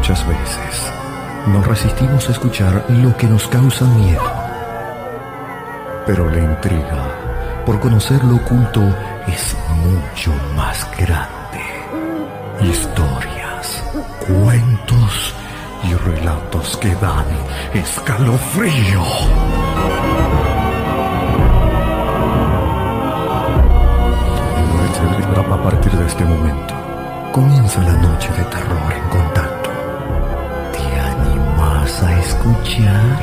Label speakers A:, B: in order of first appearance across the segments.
A: Muchas veces nos resistimos a escuchar lo que nos causa miedo. Pero la intriga por conocer lo oculto es mucho más grande. Historias, cuentos y relatos que dan escalofrío. A partir de este momento comienza la noche de terror en contacto. ¿Te animas a escuchar?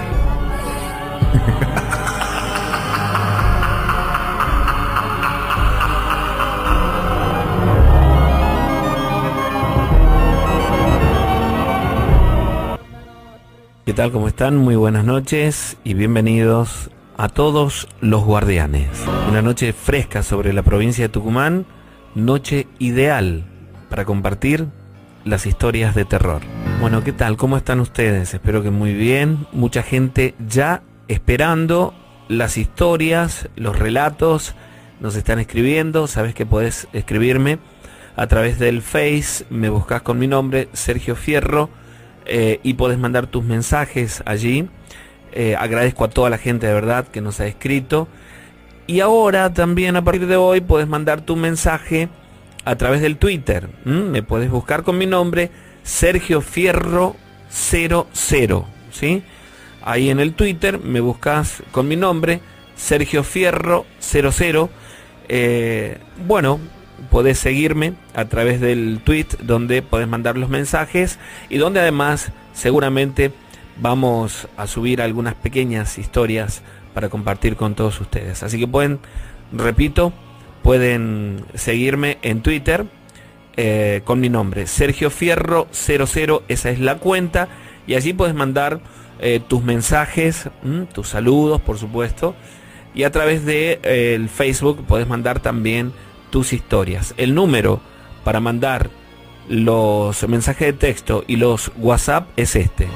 B: ¿Qué tal? ¿Cómo están? Muy buenas noches y bienvenidos a todos los guardianes. Una noche fresca sobre la provincia de Tucumán, noche ideal para compartir las historias de terror. Bueno, ¿qué tal? ¿Cómo están ustedes? Espero que muy bien. Mucha gente ya esperando las historias, los relatos, nos están escribiendo. Sabes que podés escribirme a través del Face, me buscas con mi nombre, Sergio Fierro, y podés mandar tus mensajes allí. Agradezco a toda la gente de verdad que nos ha escrito. Y ahora también a partir de hoy puedes mandar tu mensaje a través del Twitter. Me puedes buscar con mi nombre, Sergio Fierro 00, ¿sí? Ahí en el Twitter me buscas con mi nombre, Sergio Fierro 00. Bueno, podés seguirme a través del tweet donde podés mandar los mensajes y donde además seguramente vamos a subir algunas pequeñas historias para compartir con todos ustedes. Así que pueden, repito, pueden seguirme en Twitter con mi nombre, Sergio Fierro 00, esa es la cuenta, y allí puedes mandar tus mensajes, tus saludos, por supuesto, y a través de el Facebook puedes mandar también tus historias. El número para mandar los mensajes de texto y los WhatsApp es este: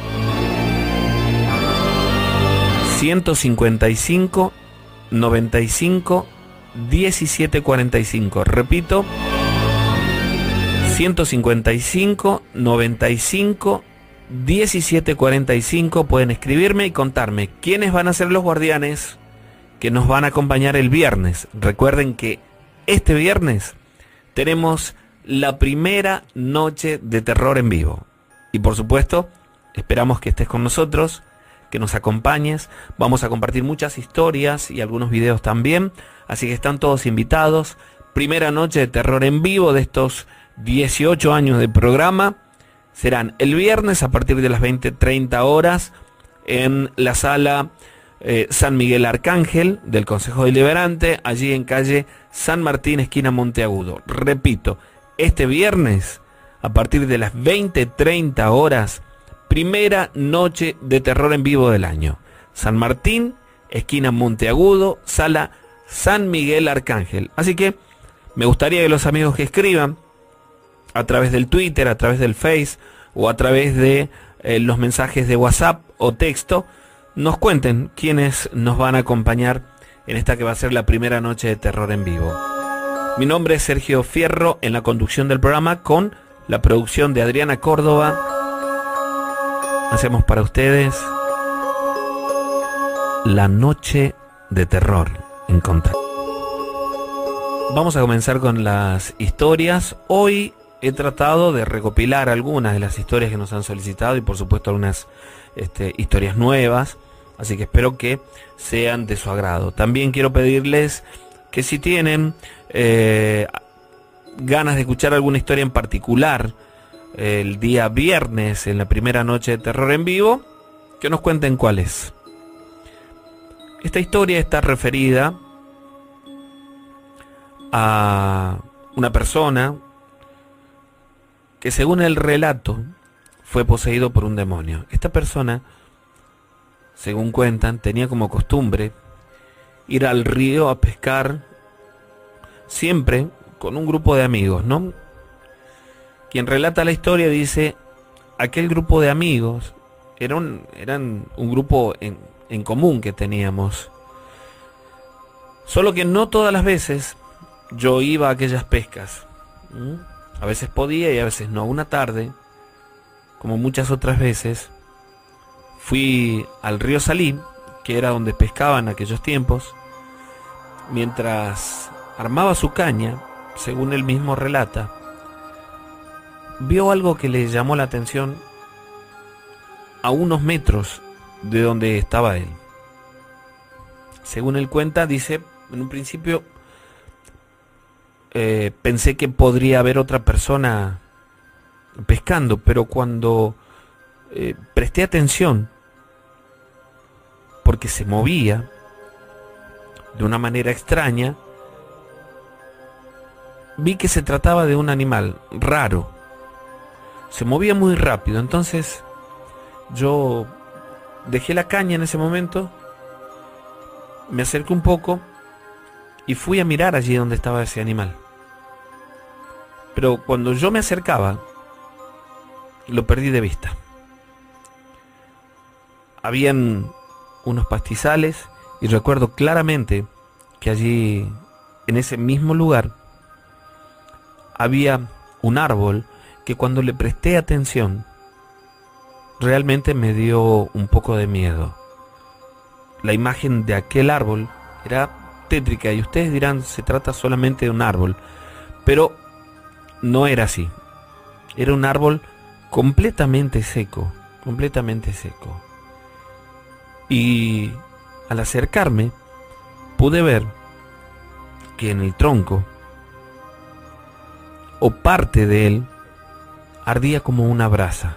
B: 155 95 17 45. Repito, 155 95 17 45. Pueden escribirme y contarme quiénes van a ser los guardianes que nos van a acompañar el viernes. Recuerden que este viernes tenemos la primera noche de terror en vivo. Y por supuesto, esperamos que estés con nosotros, que nos acompañes. Vamos a compartir muchas historias y algunos videos también, así que están todos invitados. Primera noche de terror en vivo de estos 18 años de programa. Serán el viernes a partir de las 20:30 horas en la sala San Miguel Arcángel del Consejo Deliberante, allí en calle San Martín, esquina Monteagudo. Repito, este viernes a partir de las 20:30 horas, primera noche de terror en vivo del año. San Martín, esquina Monteagudo, sala San Miguel Arcángel. Así que me gustaría que los amigos que escriban a través del Twitter, a través del Face o a través de los mensajes de WhatsApp o texto, nos cuenten quiénes nos van a acompañar en esta que va a ser la primera noche de terror en vivo. Mi nombre es Sergio Fierro, en la conducción del programa con la producción de Adriana Córdoba. Hacemos para ustedes la noche de terror en contacto. Vamos a comenzar con las historias. Hoy he tratado de recopilar algunas de las historias que nos han solicitado y por supuesto algunas historias nuevas, así que espero que sean de su agrado. También quiero pedirles que si tienen ganas de escuchar alguna historia en particular el día viernes en la primera noche de terror en vivo, que nos cuenten cuál es. Esta historia está referida a una persona que, según el relato, fue poseído por un demonio. Esta persona, según cuentan, tenía como costumbre ir al río a pescar, siempre con un grupo de amigos, ¿no? Quien relata la historia dice, aquel grupo de amigos eran un grupo en común que teníamos. Solo que no todas las veces yo iba a aquellas pescas. A veces podía y a veces no. Una tarde como muchas otras veces, fui al río Salí, que era donde pescaba en aquellos tiempos. Mientras armaba su caña, según él mismo relata, vio algo que le llamó la atención a unos metros de donde estaba él. Según él cuenta, dice, en un principio pensé que podría haber otra persona pescando, pero cuando presté atención, porque se movía de una manera extraña, vi que se trataba de un animal raro. Se movía muy rápido, entonces yo dejé la caña en ese momento, me acerqué un poco y fui a mirar allí donde estaba ese animal. Pero cuando yo me acercaba, lo perdí de vista. Habían unos pastizales y recuerdo claramente que allí, en ese mismo lugar, había un árbol que cuando le presté atención, realmente me dio un poco de miedo. La imagen de aquel árbol era tétrica y ustedes dirán, se trata solamente de un árbol, pero no era así. Era un árbol completamente seco, completamente seco. Y al acercarme, pude ver que en el tronco, o parte de él, ardía como una brasa.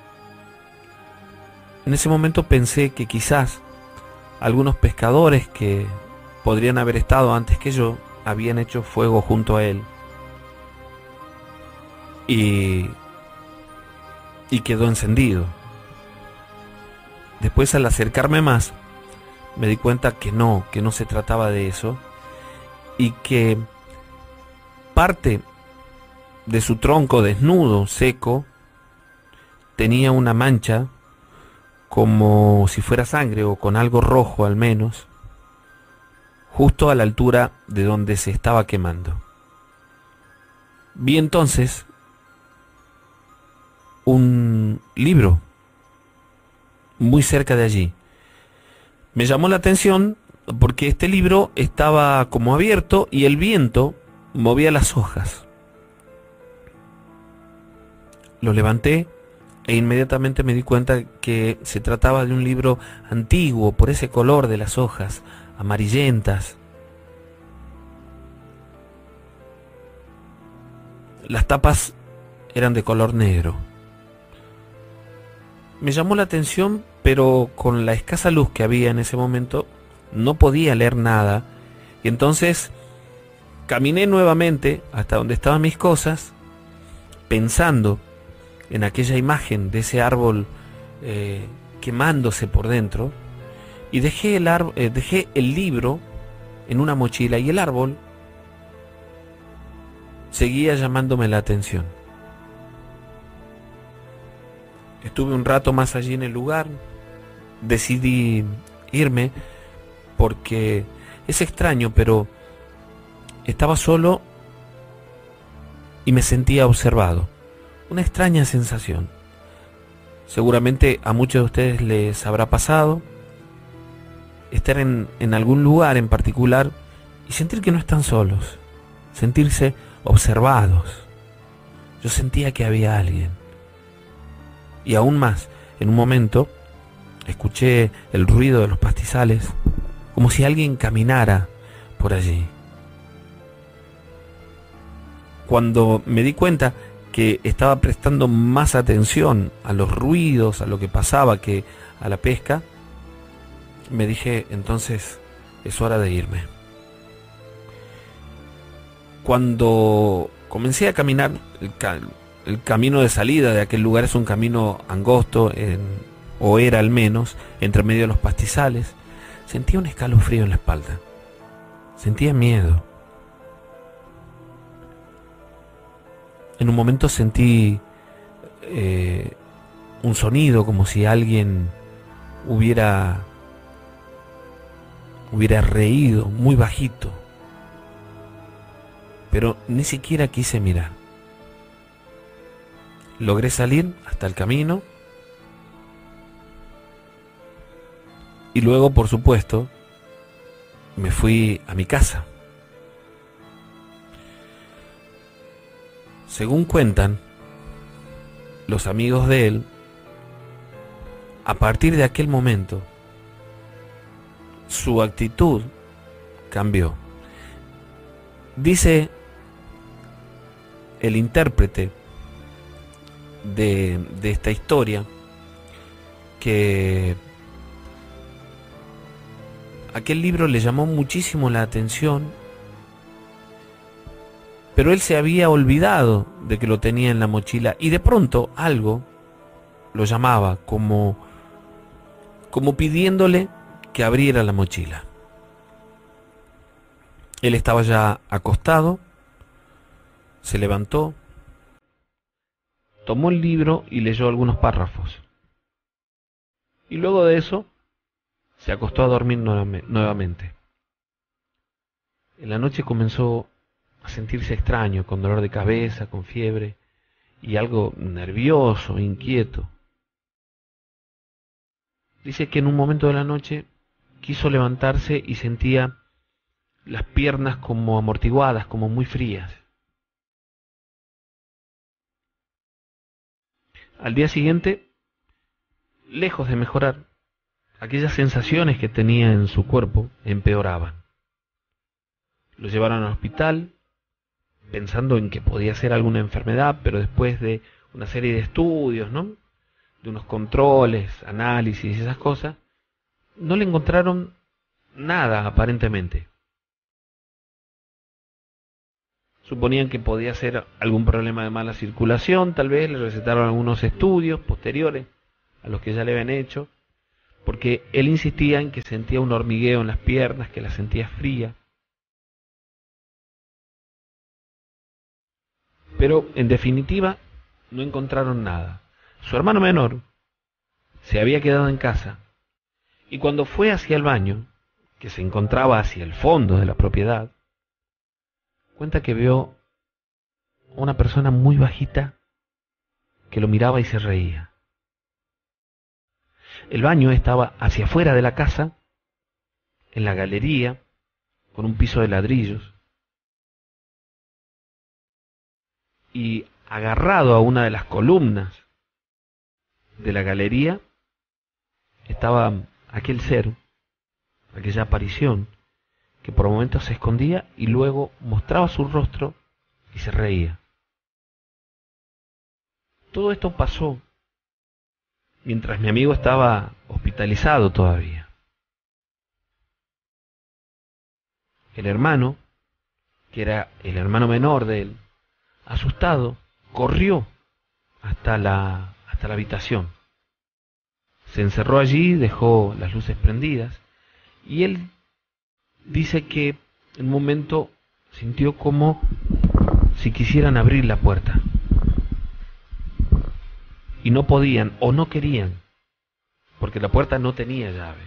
B: En ese momento pensé que quizás algunos pescadores que podrían haber estado antes que yo habían hecho fuego junto a él y quedó encendido. Después, al acercarme más, me di cuenta que no se trataba de eso, y que parte de su tronco desnudo, seco, tenía una mancha como si fuera sangre o con algo rojo al menos, justo a la altura de donde se estaba quemando. Vi entonces un libro muy cerca de allí. Me llamó la atención porque este libro estaba como abierto y el viento movía las hojas. Lo levanté e inmediatamente me di cuenta que se trataba de un libro antiguo por ese color de las hojas amarillentas. Las tapas eran de color negro. Me llamó la atención, pero con la escasa luz que había en ese momento no podía leer nada, y entonces caminé nuevamente hasta donde estaban mis cosas, pensando en aquella imagen de ese árbol quemándose por dentro, y dejé el libro en una mochila, y el árbol seguía llamándome la atención. Estuve un rato más allí en el lugar, decidí irme porque es extraño, pero estaba solo y me sentía observado. Una extraña sensación. Seguramente a muchos de ustedes les habrá pasado estar en algún lugar en particular y sentir que no están solos, sentirse observados. Yo sentía que había alguien. Y aún más, en un momento, escuché el ruido de los pastizales, como si alguien caminara por allí. Cuando me di cuenta que estaba prestando más atención a los ruidos, a lo que pasaba, que a la pesca, me dije, entonces es hora de irme. Cuando comencé a caminar, el camino de salida de aquel lugar es un camino angosto, o era al menos, entre medio de los pastizales, sentía un escalofrío en la espalda. Sentía miedo. En un momento sentí un sonido como si alguien hubiera reído muy bajito, pero ni siquiera quise mirar. Logré salir hasta el camino y luego, por supuesto, me fui a mi casa. Según cuentan los amigos de él, a partir de aquel momento, su actitud cambió. Dice el intérprete de esta historia que aquel libro le llamó muchísimo la atención, pero él se había olvidado de que lo tenía en la mochila y de pronto algo lo llamaba como pidiéndole que abriera la mochila. Él estaba ya acostado, se levantó, tomó el libro y leyó algunos párrafos. Y luego de eso, se acostó a dormir nuevamente. En la noche comenzó a sentirse extraño, con dolor de cabeza, con fiebre y algo nervioso, inquieto. Dice que en un momento de la noche quiso levantarse y sentía las piernas como amortiguadas, como muy frías. Al día siguiente, lejos de mejorar, aquellas sensaciones que tenía en su cuerpo empeoraban. Lo llevaron al hospital, pensando en que podía ser alguna enfermedad, pero después de una serie de estudios, ¿no?, de unos controles, análisis y esas cosas, no le encontraron nada aparentemente. Suponían que podía ser algún problema de mala circulación, tal vez le recetaron algunos estudios posteriores a los que ya le habían hecho, porque él insistía en que sentía un hormigueo en las piernas, que las sentía fría. Pero, en definitiva, no encontraron nada. Su hermano menor se había quedado en casa y cuando fue hacia el baño, que se encontraba hacia el fondo de la propiedad, cuenta que vio una persona muy bajita que lo miraba y se reía. El baño estaba hacia afuera de la casa, en la galería, con un piso de ladrillos, y agarrado a una de las columnas de la galería estaba aquel ser, aquella aparición, que por momentos se escondía y luego mostraba su rostro y se reía. Todo esto pasó mientras mi amigo estaba hospitalizado todavía. El hermano, que era el hermano menor de él, asustado, corrió hasta la habitación. Se encerró allí, dejó las luces prendidas y él dice que en un momento sintió como si quisieran abrir la puerta y no podían o no querían, porque la puerta no tenía llave.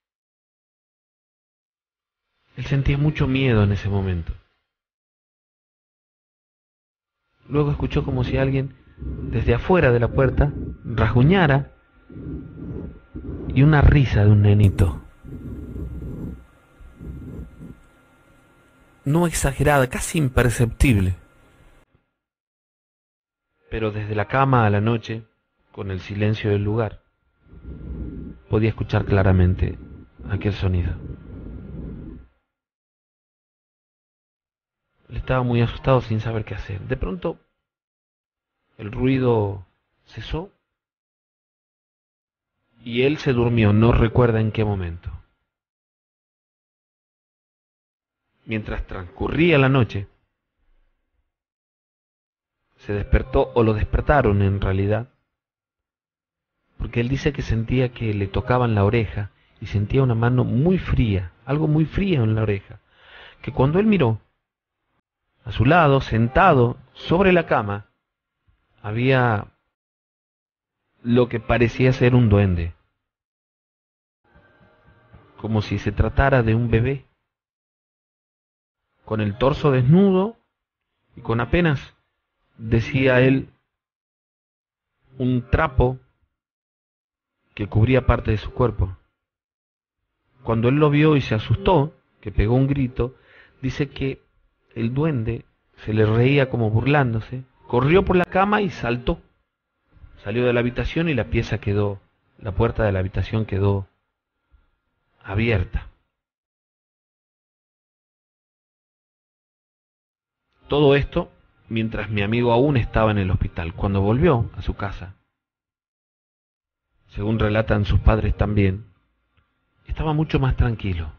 B: Él sentía mucho miedo en ese momento. Luego escuchó como si alguien desde afuera de la puerta rasguñara y una risa de un nenito. No exagerada, casi imperceptible. Pero desde la cama a la noche, con el silencio del lugar, podía escuchar claramente aquel sonido. Él estaba muy asustado sin saber qué hacer. De pronto, el ruido cesó y él se durmió, no recuerda en qué momento. Mientras transcurría la noche, se despertó, o lo despertaron en realidad, porque él dice que sentía que le tocaban la oreja y sentía una mano muy fría, algo muy frío en la oreja, que cuando él miró, a su lado, sentado sobre la cama, había lo que parecía ser un duende, como si se tratara de un bebé, con el torso desnudo y con apenas, decía él, un trapo que cubría parte de su cuerpo. Cuando él lo vio y se asustó, que pegó un grito, dice que el duende se le reía como burlándose, corrió por la cama y saltó. Salió de la habitación y la puerta de la habitación quedó abierta. Todo esto mientras mi amigo aún estaba en el hospital. Cuando volvió a su casa, según relatan sus padres también, estaba mucho más tranquilo.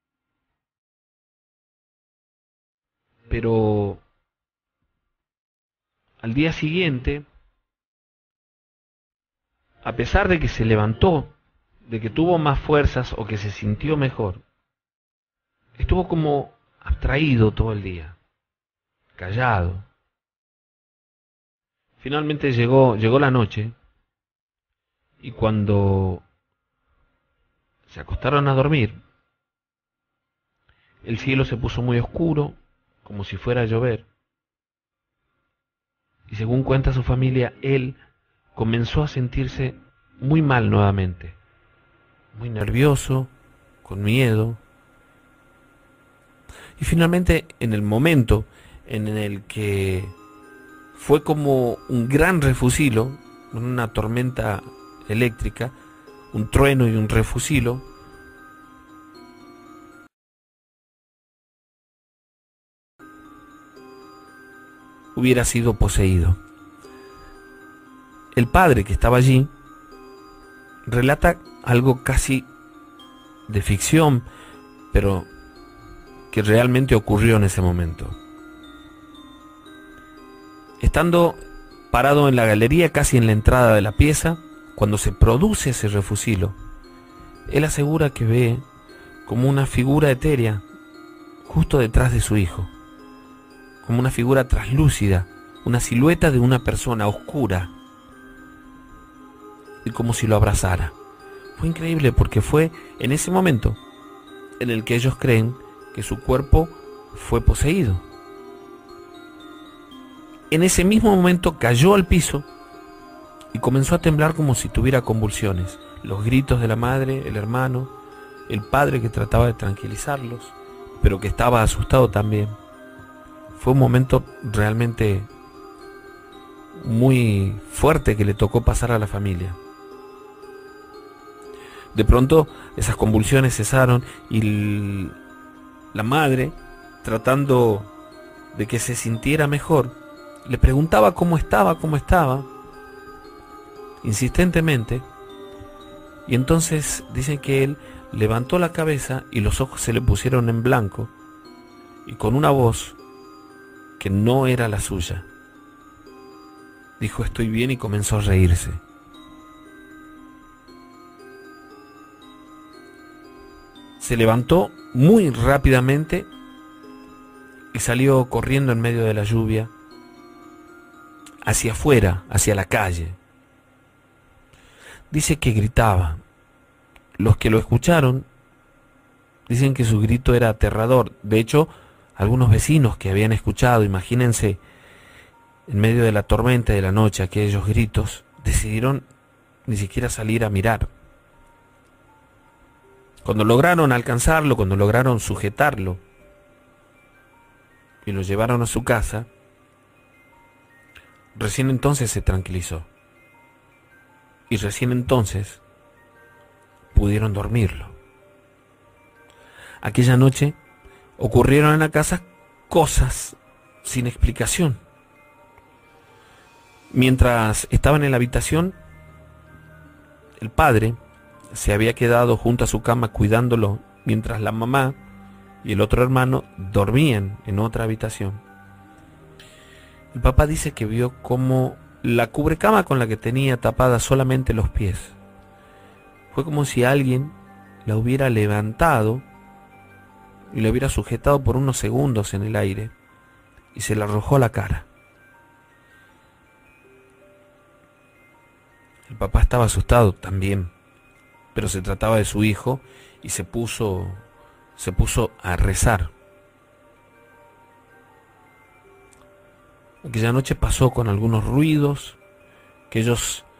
B: Pero al día siguiente, a pesar de que se levantó, de que tuvo más fuerzas o que se sintió mejor, estuvo como abstraído todo el día, callado. Finalmente llegó la noche y cuando se acostaron a dormir, el cielo se puso muy oscuro, como si fuera a llover. Y según cuenta su familia, él comenzó a sentirse muy mal nuevamente, muy nervioso, con miedo. Y finalmente, en el momento en el que fue como un gran refusilo, una tormenta eléctrica, un trueno y un refusilo, hubiera sido poseído. El padre que estaba allí relata algo casi de ficción, pero que realmente ocurrió en ese momento. Estando parado en la galería, casi en la entrada de la pieza, cuando se produce ese refusilo, él asegura que ve como una figura etérea justo detrás de su hijo, como una figura traslúcida, una silueta de una persona oscura, y como si lo abrazara. Fue increíble porque fue en ese momento en el que ellos creen que su cuerpo fue poseído. En ese mismo momento cayó al piso y comenzó a temblar como si tuviera convulsiones. Los gritos de la madre, el hermano, el padre que trataba de tranquilizarlos, pero que estaba asustado también. Fue un momento realmente muy fuerte que le tocó pasar a la familia. De pronto esas convulsiones cesaron y la madre, tratando de que se sintiera mejor, le preguntaba cómo estaba, insistentemente, y entonces dicen que él levantó la cabeza y los ojos se le pusieron en blanco, y con una voz que no era la suya, dijo: estoy bien, y comenzó a reírse. Se levantó muy rápidamente y salió corriendo en medio de la lluvia hacia afuera, hacia la calle. Dice que gritaba. Los que lo escucharon dicen que su grito era aterrador. De hecho, algunos vecinos que habían escuchado, imagínense, en medio de la tormenta de la noche, aquellos gritos, decidieron ni siquiera salir a mirar. Cuando lograron alcanzarlo, cuando lograron sujetarlo y lo llevaron a su casa, recién entonces se tranquilizó. Y recién entonces pudieron dormirlo. Aquella noche ocurrieron en la casa cosas sin explicación. Mientras estaban en la habitación, el padre se había quedado junto a su cama cuidándolo, mientras la mamá y el otro hermano dormían en otra habitación. El papá dice que vio como la cubrecama con la que tenía tapada solamente los pies, fue como si alguien la hubiera levantado y la hubiera sujetado por unos segundos en el aire y se le arrojó a la cara. El papá estaba asustado también, pero se trataba de su hijo y se puso a rezar. Aquella noche pasó con algunos ruidos que ellos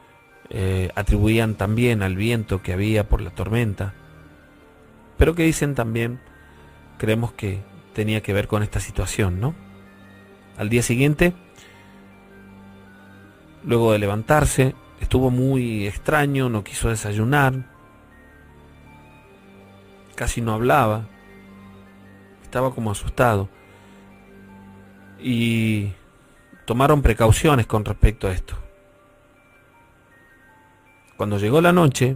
B: atribuían también al viento que había por la tormenta, pero que dicen también, creemos que tenía que ver con esta situación, ¿no? Al día siguiente, luego de levantarse, estuvo muy extraño, no quiso desayunar, casi no hablaba, estaba como asustado, y tomaron precauciones con respecto a esto. Cuando llegó la noche,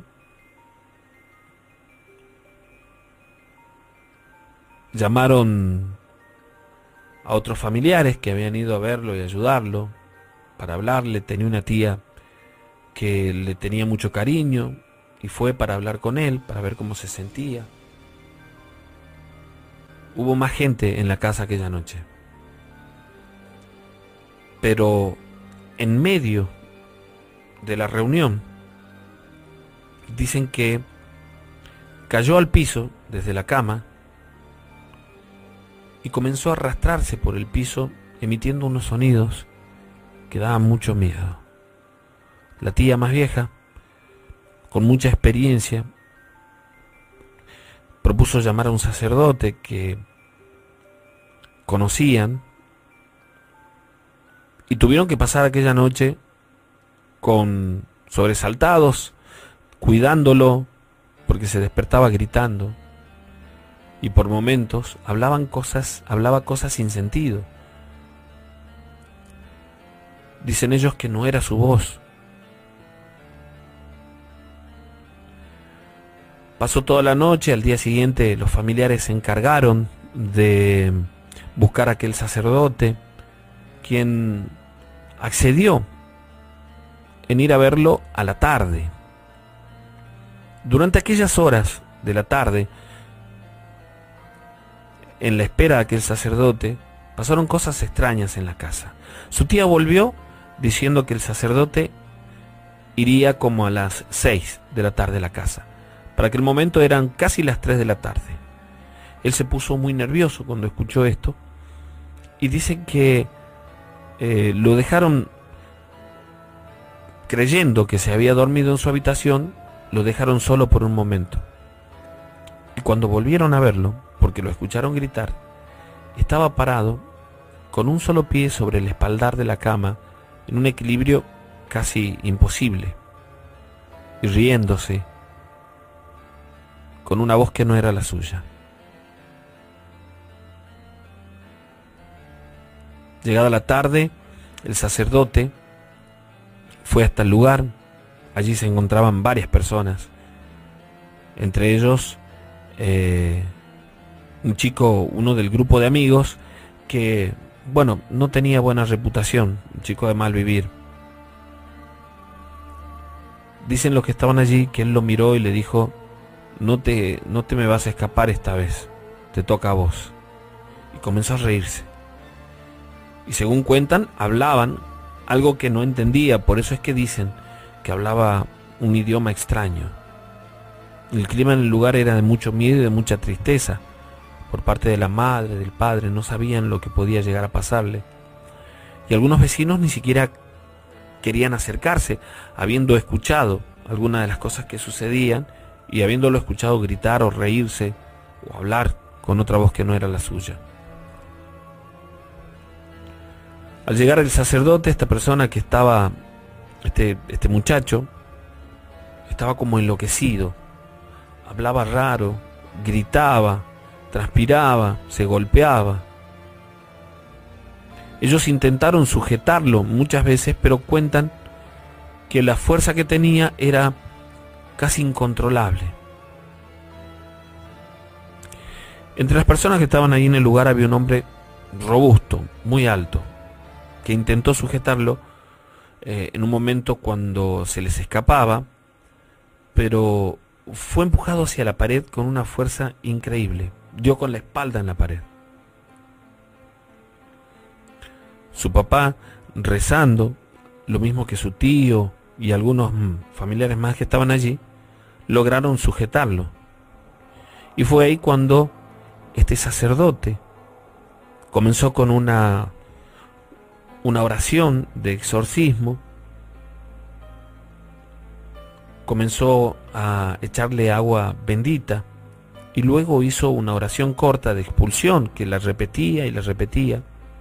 B: llamaron a otros familiares que habían ido a verlo y ayudarlo, para hablarle. Tenía una tía que le tenía mucho cariño y fue para hablar con él, para ver cómo se sentía. Hubo más gente en la casa aquella noche. Pero en medio de la reunión, dicen que cayó al piso desde la cama y comenzó a arrastrarse por el piso, emitiendo unos sonidos que daban mucho miedo. La tía más vieja, con mucha experiencia, propuso llamar a un sacerdote que conocían, y tuvieron que pasar aquella noche con sobresaltados, cuidándolo, porque se despertaba gritando, y por momentos hablaba cosas sin sentido. Dicen ellos que no era su voz. Pasó toda la noche. Al día siguiente los familiares se encargaron de buscar a aquel sacerdote, quien accedió en ir a verlo a la tarde. Durante aquellas horas de la tarde, en la espera de aquel sacerdote, pasaron cosas extrañas en la casa. Su tía volvió diciendo que el sacerdote iría como a las 6 de la tarde a la casa. Para aquel momento eran casi las 3 de la tarde. Él se puso muy nervioso cuando escuchó esto y dice que lo dejaron, creyendo que se había dormido en su habitación, lo dejaron solo por un momento. Y cuando volvieron a verlo, porque lo escucharon gritar, estaba parado con un solo pie sobre el espaldar de la cama, en un equilibrio casi imposible, y riéndose con una voz que no era la suya. Llegada la tarde, el sacerdote fue hasta el lugar. Allí se encontraban varias personas, entre ellos un chico, uno del grupo de amigos que, bueno, no tenía buena reputación, un chico de mal vivir. Dicen los que estaban allí que él lo miró y le dijo: no te me vas a escapar esta vez, te toca a vos. Y comenzó a reírse. Y según cuentan, hablaban algo que no entendía, por eso es que dicen que hablaba un idioma extraño. El clima en el lugar era de mucho miedo y de mucha tristeza. Por parte de la madre, del padre, no sabían lo que podía llegar a pasarle. Y algunos vecinos ni siquiera querían acercarse, habiendo escuchado algunas de las cosas que sucedían y habiéndolo escuchado gritar o reírse o hablar con otra voz que no era la suya. Al llegar el sacerdote, esta persona que estaba, este muchacho, estaba como enloquecido. Hablaba raro, gritaba, transpiraba, se golpeaba. Ellos intentaron sujetarlo muchas veces, pero cuentan que la fuerza que tenía era casi incontrolable. Entre las personas que estaban ahí en el lugar había un hombre robusto, muy alto, que intentó sujetarlo en un momento cuando se les escapaba, pero fue empujado hacia la pared con una fuerza increíble. Dio con la espalda en la pared. Su papá, rezando, lo mismo que su tío y algunos familiares más que estaban allí, lograron sujetarlo. Y fue ahí cuando este sacerdote comenzó con una oración de exorcismo comenzó a echarle agua bendita y luego hizo una oración corta de expulsión que la repetía y la repetía.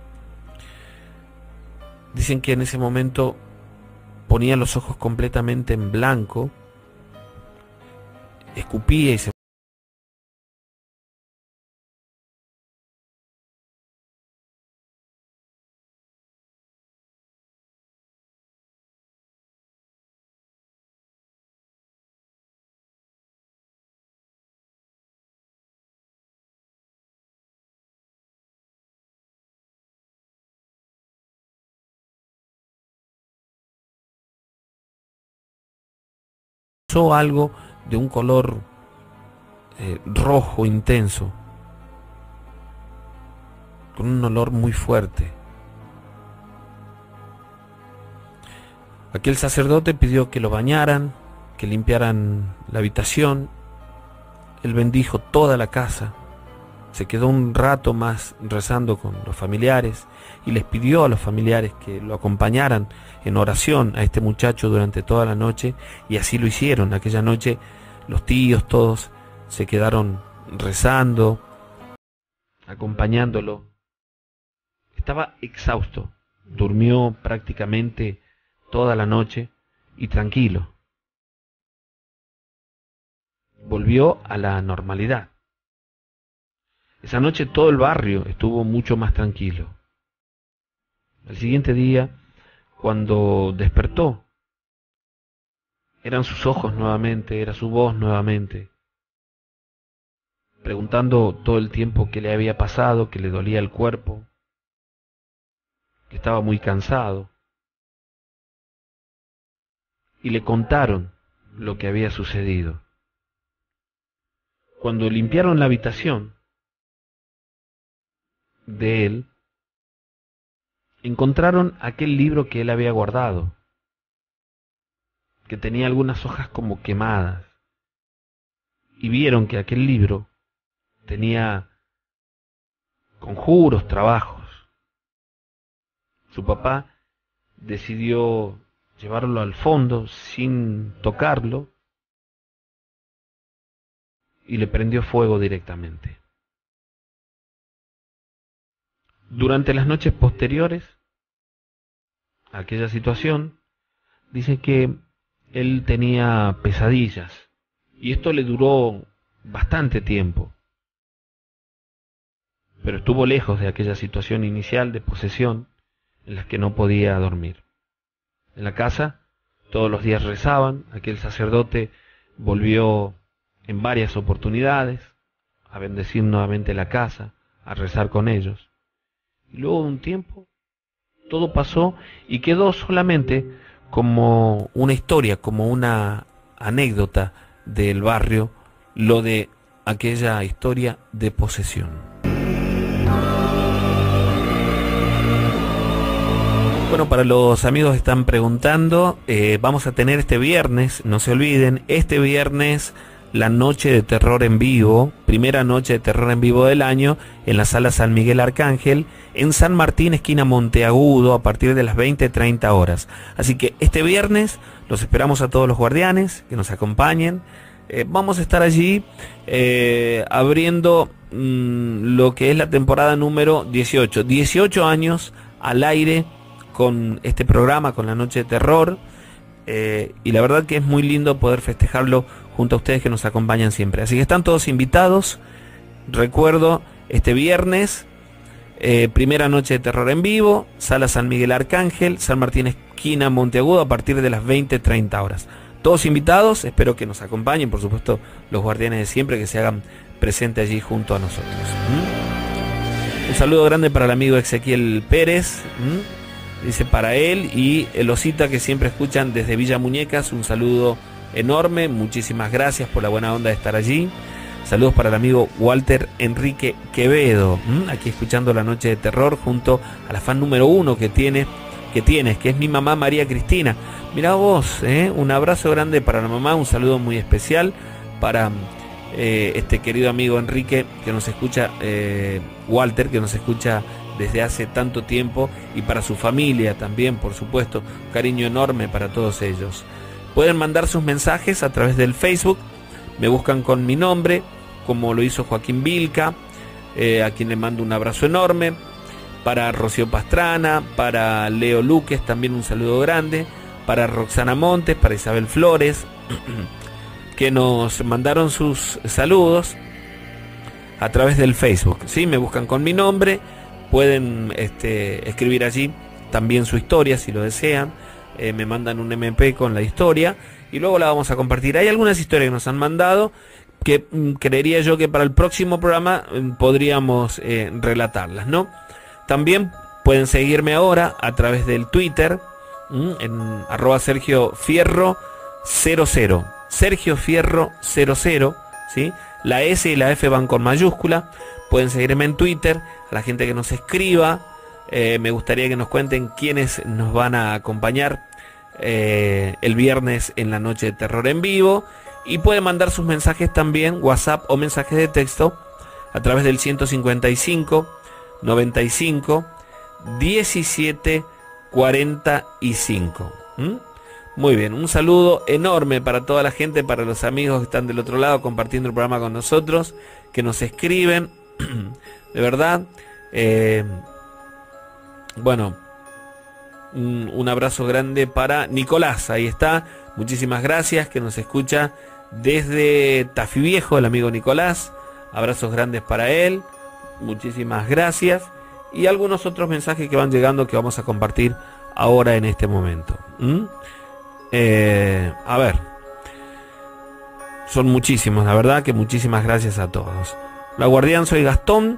B: Dicen que en ese momento ponía los ojos completamente en blanco, escupía y se usó algo de un color rojo intenso, con un olor muy fuerte. Aquel sacerdote pidió que lo bañaran, que limpiaran la habitación. Él bendijo toda la casa, se quedó un rato más rezando con los familiares y les pidió a los familiares que lo acompañaran en oración a este muchacho durante toda la noche, y así lo hicieron. Aquella noche los tíos todos se quedaron rezando, acompañándolo. Estaba exhausto, durmió prácticamente toda la noche y tranquilo. Volvió a la normalidad. Esa noche todo el barrio estuvo mucho más tranquilo. Al siguiente día, cuando despertó, eran sus ojos nuevamente, era su voz nuevamente, preguntando todo el tiempo qué le había pasado, que le dolía el cuerpo, que estaba muy cansado. Y le contaron lo que había sucedido. Cuando limpiaron la habitación de él, encontraron aquel libro que él había guardado, que tenía algunas hojas como quemadas, y vieron que aquel libro tenía conjuros, trabajos. Su papá decidió llevarlo al fondo sin tocarlo y le prendió fuego directamente. Durante las noches posteriores a aquella situación, dice que él tenía pesadillas, y esto le duró bastante tiempo, pero estuvo lejos de aquella situación inicial de posesión en la que no podía dormir. En la casa todos los días rezaban, aquel sacerdote volvió en varias oportunidades a bendecir nuevamente la casa, a rezar con ellos. Y luego de un tiempo, todo pasó y quedó solamente como una historia, como una anécdota del barrio, lo de aquella historia de posesión. Bueno, para los amigos que están preguntando, vamos a tener este viernes, no se olviden, este viernes la noche de terror en vivo, primera noche de terror en vivo del año, en la sala San Miguel Arcángel, en San Martín, esquina Monteagudo, a partir de las 20:30 horas. Así que este viernes los esperamos a todos los guardianes que nos acompañen. Vamos a estar allí abriendo lo que es la temporada número 18. 18 años al aire con este programa, con la noche de terror. Y la verdad que es muy lindo poder festejarlo junto a ustedes que nos acompañan siempre. Así que están todos invitados. Recuerdo, este viernes, primera noche de terror en vivo, sala San Miguel Arcángel, San Martín esquina Monteagudo, a partir de las 20:30 horas. Todos invitados, espero que nos acompañen, por supuesto, los guardianes de siempre, que se hagan presentes allí junto a nosotros. Un saludo grande para el amigo Ezequiel Pérez. Dice para él y el Osita, que siempre escuchan desde Villa Muñecas. Un saludo enorme, muchísimas gracias por la buena onda de estar allí. Saludos para el amigo Walter Enrique Quevedo, aquí escuchando la noche de terror junto a la fan número 1 que tienes, que es mi mamá María Cristina. Mirá vos, un abrazo grande para la mamá, un saludo muy especial para este querido amigo Enrique que nos escucha, Walter, que nos escucha desde hace tanto tiempo, y para su familia también, por supuesto, cariño enorme para todos ellos. Pueden mandar sus mensajes a través del Facebook, me buscan con mi nombre, como lo hizo Joaquín Vilca, a quien le mando un abrazo enorme, para Rocío Pastrana, para Leo Luques también un saludo grande, para Roxana Montes, para Isabel Flores, que nos mandaron sus saludos a través del Facebook, ¿sí? Me buscan con mi nombre, pueden escribir allí también su historia si lo desean, me mandan un MP con la historia y luego la vamos a compartir. Hay algunas historias que nos han mandado que creería yo que para el próximo programa podríamos relatarlas, ¿no? También pueden seguirme ahora a través del Twitter, en @SergioFierro00, Sergio Fierro 00, ¿sí? La S y la F van con mayúscula. Pueden seguirme en Twitter. A la gente que nos escriba, me gustaría que nos cuenten quiénes nos van a acompañar el viernes en la noche de terror en vivo. Y pueden mandar sus mensajes también, WhatsApp o mensajes de texto, a través del 155 95 17 45. Muy bien, un saludo enorme para toda la gente, para los amigos que están del otro lado compartiendo el programa con nosotros, que nos escriben, de verdad. Bueno, un abrazo grande para Nicolás, ahí está, muchísimas gracias, que nos escucha desde Tafí Viejo, el amigo Nicolás, abrazos grandes para él, muchísimas gracias, y algunos otros mensajes que van llegando que vamos a compartir ahora en este momento. A ver, son muchísimos, la verdad que muchísimas gracias a todos. La Guardián, soy Gastón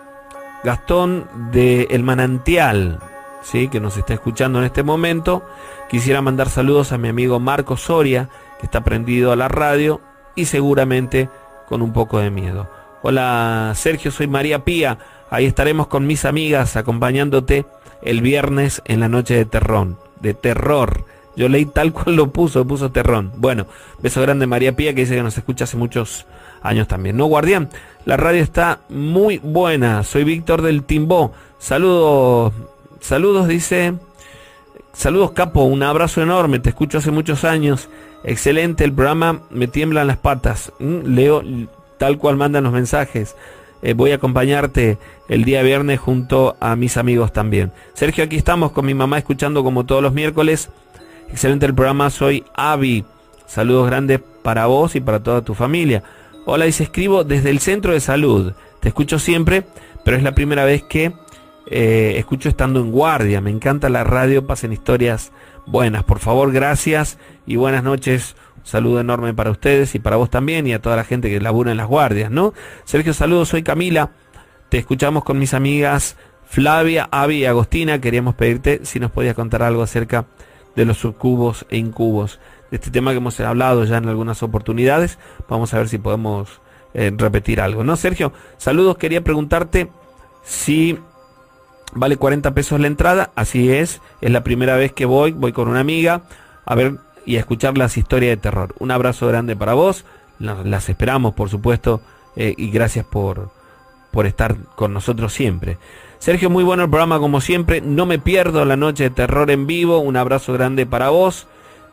B: de El Manantial, ¿sí? Que nos está escuchando en este momento. Quisiera mandar saludos a mi amigo Marco Soria, que está prendido a la radio y seguramente con un poco de miedo. Hola Sergio, soy María Pía, ahí estaremos con mis amigas acompañándote el viernes en la noche de terror. Yo leí tal cual lo puso terrón. Bueno, beso grande María Pía, que dice que nos escucha hace muchos años también. No, Guardián, la radio está muy buena. Soy Víctor del Timbó. Saludos, dice. Saludos, capo, un abrazo enorme, te escucho hace muchos años. Excelente el programa, me tiemblan las patas. Leo tal cual mandan los mensajes. Voy a acompañarte el día viernes junto a mis amigos también. Sergio, aquí estamos con mi mamá escuchando como todos los miércoles. Excelente el programa, soy Avi. Saludos grandes para vos y para toda tu familia. Hola, dice, escribo desde el centro de salud. Te escucho siempre, pero es la primera vez que escucho estando en guardia. Me encanta la radio, pasen historias buenas. Por favor, gracias y buenas noches. Un saludo enorme para ustedes y para vos también y a toda la gente que labura en las guardias, ¿no? Sergio, saludos, soy Camila. Te escuchamos con mis amigas Flavia, Avi y Agostina. Queríamos pedirte si nos podías contar algo acerca de los subcubos e incubos, de este tema que hemos hablado ya en algunas oportunidades. Vamos a ver si podemos repetir algo, ¿no, Sergio? Saludos, quería preguntarte si vale 40 pesos la entrada. Así es la primera vez que voy con una amiga a ver y a escuchar las historias de terror. Un abrazo grande para vos, las esperamos por supuesto, y gracias por estar con nosotros siempre. Sergio, muy bueno el programa como siempre, no me pierdo la noche de terror en vivo. Un abrazo grande para vos,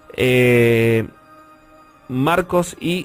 B: Marcos y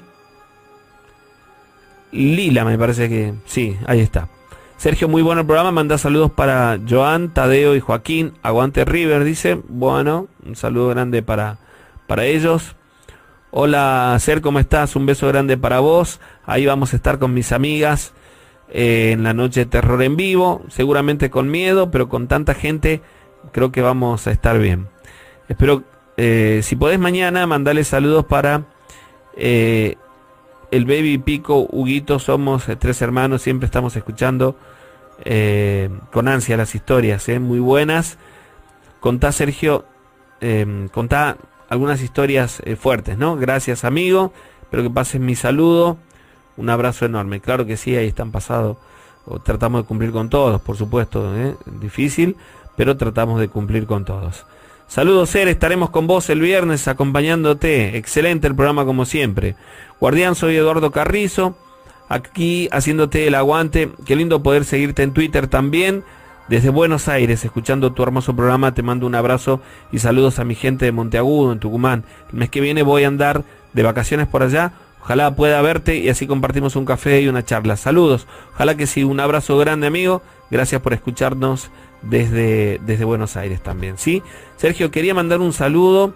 B: Lila, me parece que sí, ahí está. Sergio, muy bueno el programa, manda saludos para Joan, Tadeo y Joaquín. Aguante River, dice. Bueno, un saludo grande para ellos. Hola Ser, ¿cómo estás? Un beso grande para vos. Ahí vamos a estar con mis amigas en la noche de terror en vivo, seguramente con miedo, pero con tanta gente creo que vamos a estar bien. Espero, si podés mañana, mandarle saludos para el Baby Pico, Huguito. Somos 3 hermanos, siempre estamos escuchando con ansia las historias, muy buenas. Contá, Sergio, contá algunas historias fuertes, ¿no? Gracias, amigo, espero que pases mi saludo. Un abrazo enorme. Claro que sí, ahí están pasados. Tratamos de cumplir con todos, por supuesto, difícil, pero tratamos de cumplir con todos. Saludos, Ser, estaremos con vos el viernes acompañándote. Excelente el programa como siempre. Guardián, soy Eduardo Carrizo, aquí haciéndote el aguante. Qué lindo poder seguirte en Twitter también. desde Buenos Aires, escuchando tu hermoso programa. Te mando un abrazo y saludos a mi gente de Monteagudo, en Tucumán. El mes que viene voy a andar de vacaciones por allá. Ojalá pueda verte y así compartimos un café y una charla. Saludos. Ojalá que sí. Un abrazo grande, amigo. Gracias por escucharnos desde Buenos Aires también. ¿Sí? Sergio, quería mandar un saludo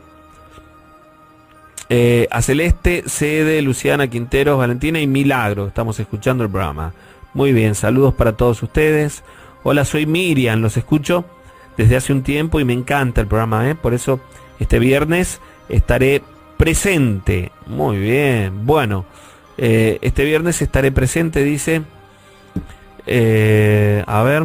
B: a Celeste, Cede, Luciana, Quinteros, Valentina y Milagro. Estamos escuchando el programa. Muy bien, saludos para todos ustedes. Hola, soy Miriam, los escucho desde hace un tiempo y me encanta el programa, por eso este viernes estaré presente. Muy bien, bueno, este viernes estaré presente, dice, a ver,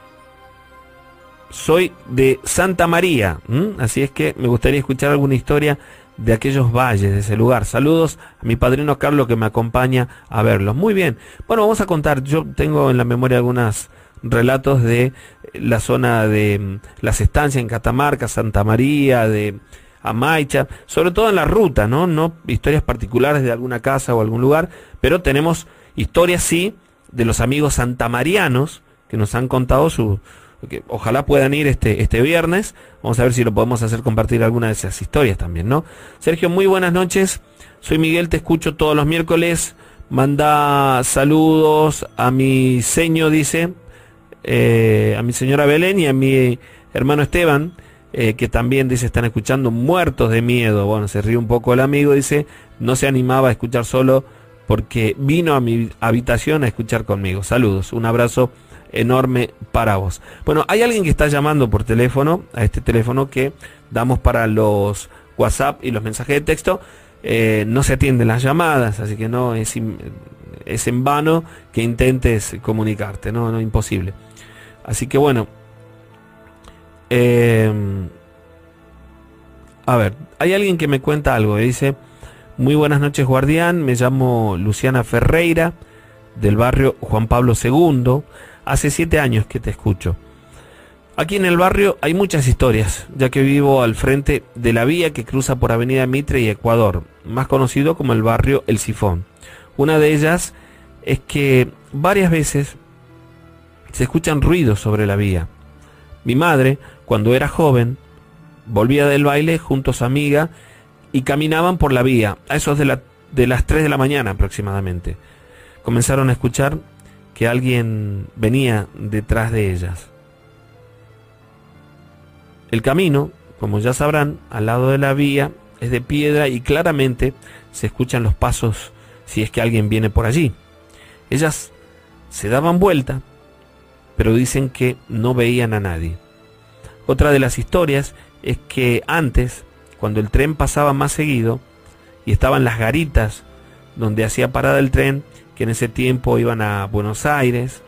B: soy de Santa María, así es que me gustaría escuchar alguna historia de aquellos valles, de ese lugar. Saludos a mi padrino Carlos que me acompaña a verlos. Muy bien, bueno, vamos a contar, yo tengo en la memoria algunos relatos de la zona de las estancias en Catamarca, Santa María, de Amaicha, sobre todo en la ruta, no historias particulares de alguna casa o algún lugar, pero tenemos historias sí de los amigos santamarianos que nos han contado que ojalá puedan ir este viernes. Vamos a ver si lo podemos hacer compartir alguna de esas historias también, ¿no? Sergio, muy buenas noches. Soy Miguel, te escucho todos los miércoles. Manda saludos a mi seño, dice, a mi señora Belén y a mi hermano Esteban, que también dice están escuchando muertos de miedo. Bueno, se ríe un poco el amigo, dice, no se animaba a escuchar solo porque vino a mi habitación a escuchar conmigo. Saludos, un abrazo enorme para vos. Bueno, hay alguien que está llamando por teléfono, a este teléfono que damos para los WhatsApp y los mensajes de texto. No se atienden las llamadas, así que no es en vano que intentes comunicarte, no, imposible. Así que bueno, a ver, hay alguien que me cuenta algo, dice, muy buenas noches guardián, me llamo Luciana Ferreira, del barrio Juan Pablo II, hace 7 años que te escucho. Aquí en el barrio hay muchas historias, ya que vivo al frente de la vía que cruza por Avenida Mitre y Ecuador, más conocido como el barrio El Sifón. Una de ellas es que varias veces se escuchan ruidos sobre la vía. Mi madre, cuando era joven, volvía del baile junto a su amiga y caminaban por la vía, a esos de las 3 de la mañana aproximadamente. Comenzaron a escuchar que alguien venía detrás de ellas. El camino, como ya sabrán, al lado de la vía es de piedra y claramente se escuchan los pasos si es que alguien viene por allí. Ellas se daban vuelta, pero dicen que no veían a nadie. Otra de las historias es que antes, cuando el tren pasaba más seguido y estaban las garitas donde hacía parada el tren, que en ese tiempo iban a Buenos Aires,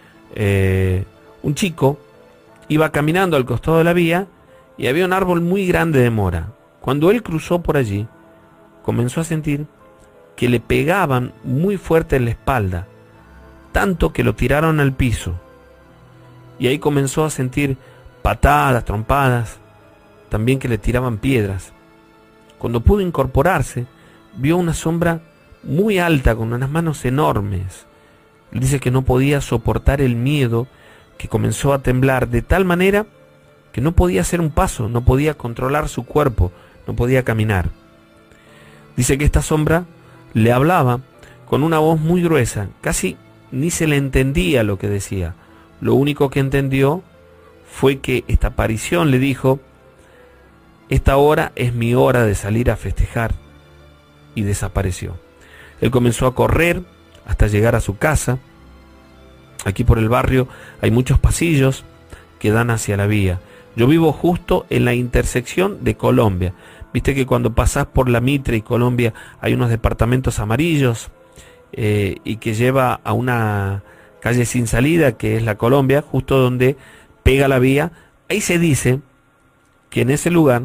B: un chico iba caminando al costado de la vía y había un árbol muy grande de mora. Cuando él cruzó por allí, comenzó a sentir que le pegaban muy fuerte en la espalda, tanto que lo tiraron al piso. Y ahí comenzó a sentir patadas, trompadas, también que le tiraban piedras. Cuando pudo incorporarse, vio una sombra muy alta con unas manos enormes. Él dice que no podía soportar el miedo, que comenzó a temblar de tal manera que no podía hacer un paso, no podía controlar su cuerpo, no podía caminar. Dice que esta sombra le hablaba con una voz muy gruesa, casi ni se le entendía lo que decía. Lo único que entendió fue que esta aparición le dijo: esta hora es mi hora de salir a festejar, y desapareció. Él comenzó a correr hasta llegar a su casa. Aquí por el barrio hay muchos pasillos que dan hacia la vía. Yo vivo justo en la intersección de Colombia. Viste que cuando pasás por la Mitre y Colombia hay unos departamentos amarillos y que lleva a una calle sin salida que es la Colombia, justo donde pega la vía. Ahí se dice que en ese lugar,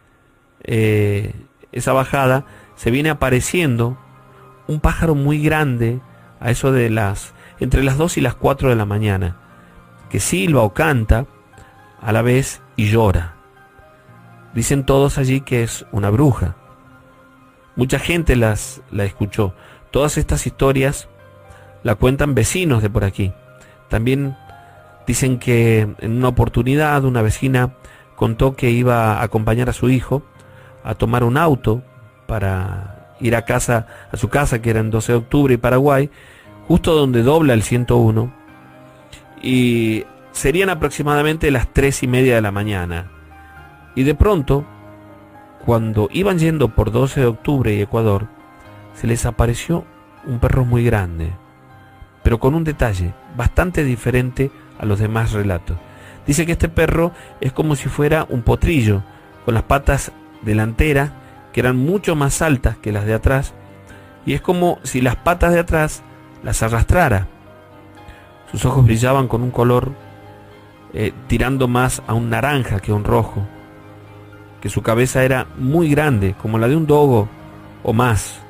B: esa bajada, se viene apareciendo un pájaro muy grande a eso de entre las 2 y las 4 de la mañana, que silba o canta a la vez y llora. Dicen todos allí que es una bruja. Mucha gente la escuchó. Todas estas historias la cuentan vecinos de por aquí. También Dicen que en una oportunidad una vecina contó que iba a acompañar a su hijo a tomar un auto para ir a su casa, que era en 12 de octubre y Paraguay, justo donde dobla el 101, y serían aproximadamente las 3:30 de la mañana. Y de pronto, cuando iban yendo por 12 de octubre y Ecuador, se les apareció un perro muy grande, pero con un detalle bastante diferente a los demás relatos. Dice que este perro es como si fuera un potrillo, con las patas delanteras que eran mucho más altas que las de atrás, y es como si las patas de atrás las arrastrara. Sus ojos brillaban con un color tirando más a un naranja que a un rojo, que su cabeza era muy grande, como la de un dogo o más.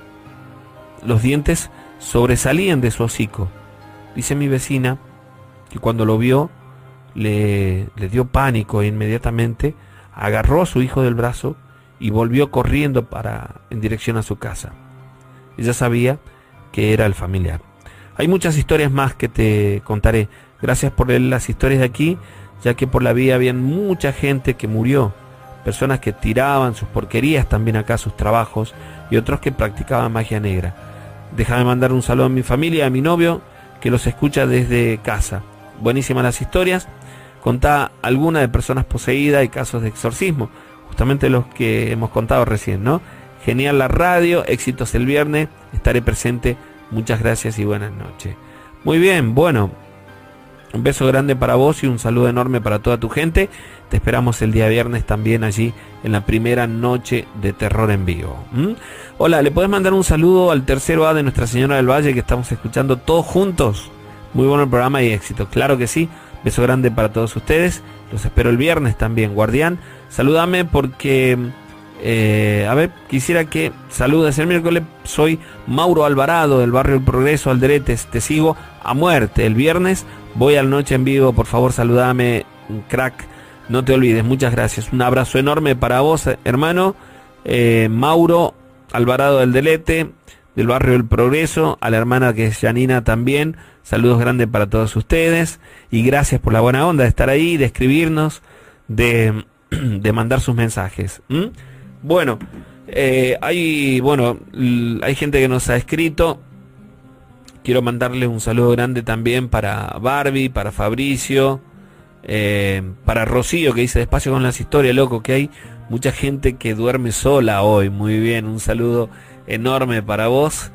B: Los dientes sobresalían de su hocico. Dice mi vecina que cuando lo vio le dio pánico e inmediatamente agarró a su hijo del brazo y volvió corriendo en dirección a su casa. Ella sabía que era el familiar. Hay muchas historias más que te contaré. Gracias por leer las historias de aquí, ya que por la vía había mucha gente que murió, personas que tiraban sus porquerías también acá, sus trabajos, y otros que practicaban magia negra. Déjame mandar un saludo a mi familia, a mi novio, que los escucha desde casa. Buenísimas las historias. Contá alguna de personas poseídas y casos de exorcismo, justamente los que hemos contado recién, ¿no? Genial la radio, éxitos el viernes, estaré presente. Muchas gracias y buenas noches. Muy bien, bueno, un beso grande para vos y un saludo enorme para toda tu gente. Te esperamos el día viernes también allí en la primera noche de terror en vivo. Hola, ¿le podés mandar un saludo al tercero A de Nuestra Señora del Valle que estamos escuchando todos juntos? Muy bueno el programa y éxito. Claro que sí. Beso grande para todos ustedes. Los espero el viernes también, Guardián. Salúdame porque... quisiera que saludes el miércoles. Soy Mauro Alvarado del barrio El Progreso, Alderete. Te sigo a muerte. El viernes voy al Noche en Vivo. Por favor, saludame, un crack. No te olvides. Muchas gracias. Un abrazo enorme para vos, hermano. Mauro Alvarado del Delete, del barrio El Progreso. A la hermana que es Janina también. Saludos grandes para todos ustedes. Y gracias por la buena onda de estar ahí, de escribirnos, de mandar sus mensajes. Bueno, hay gente que nos ha escrito. Quiero mandarle un saludo grande también para Barbie, para Fabricio, para Rocío, que dice: despacio con las historias, loco, que hay mucha gente que duerme sola hoy. Muy bien, un saludo enorme para vos.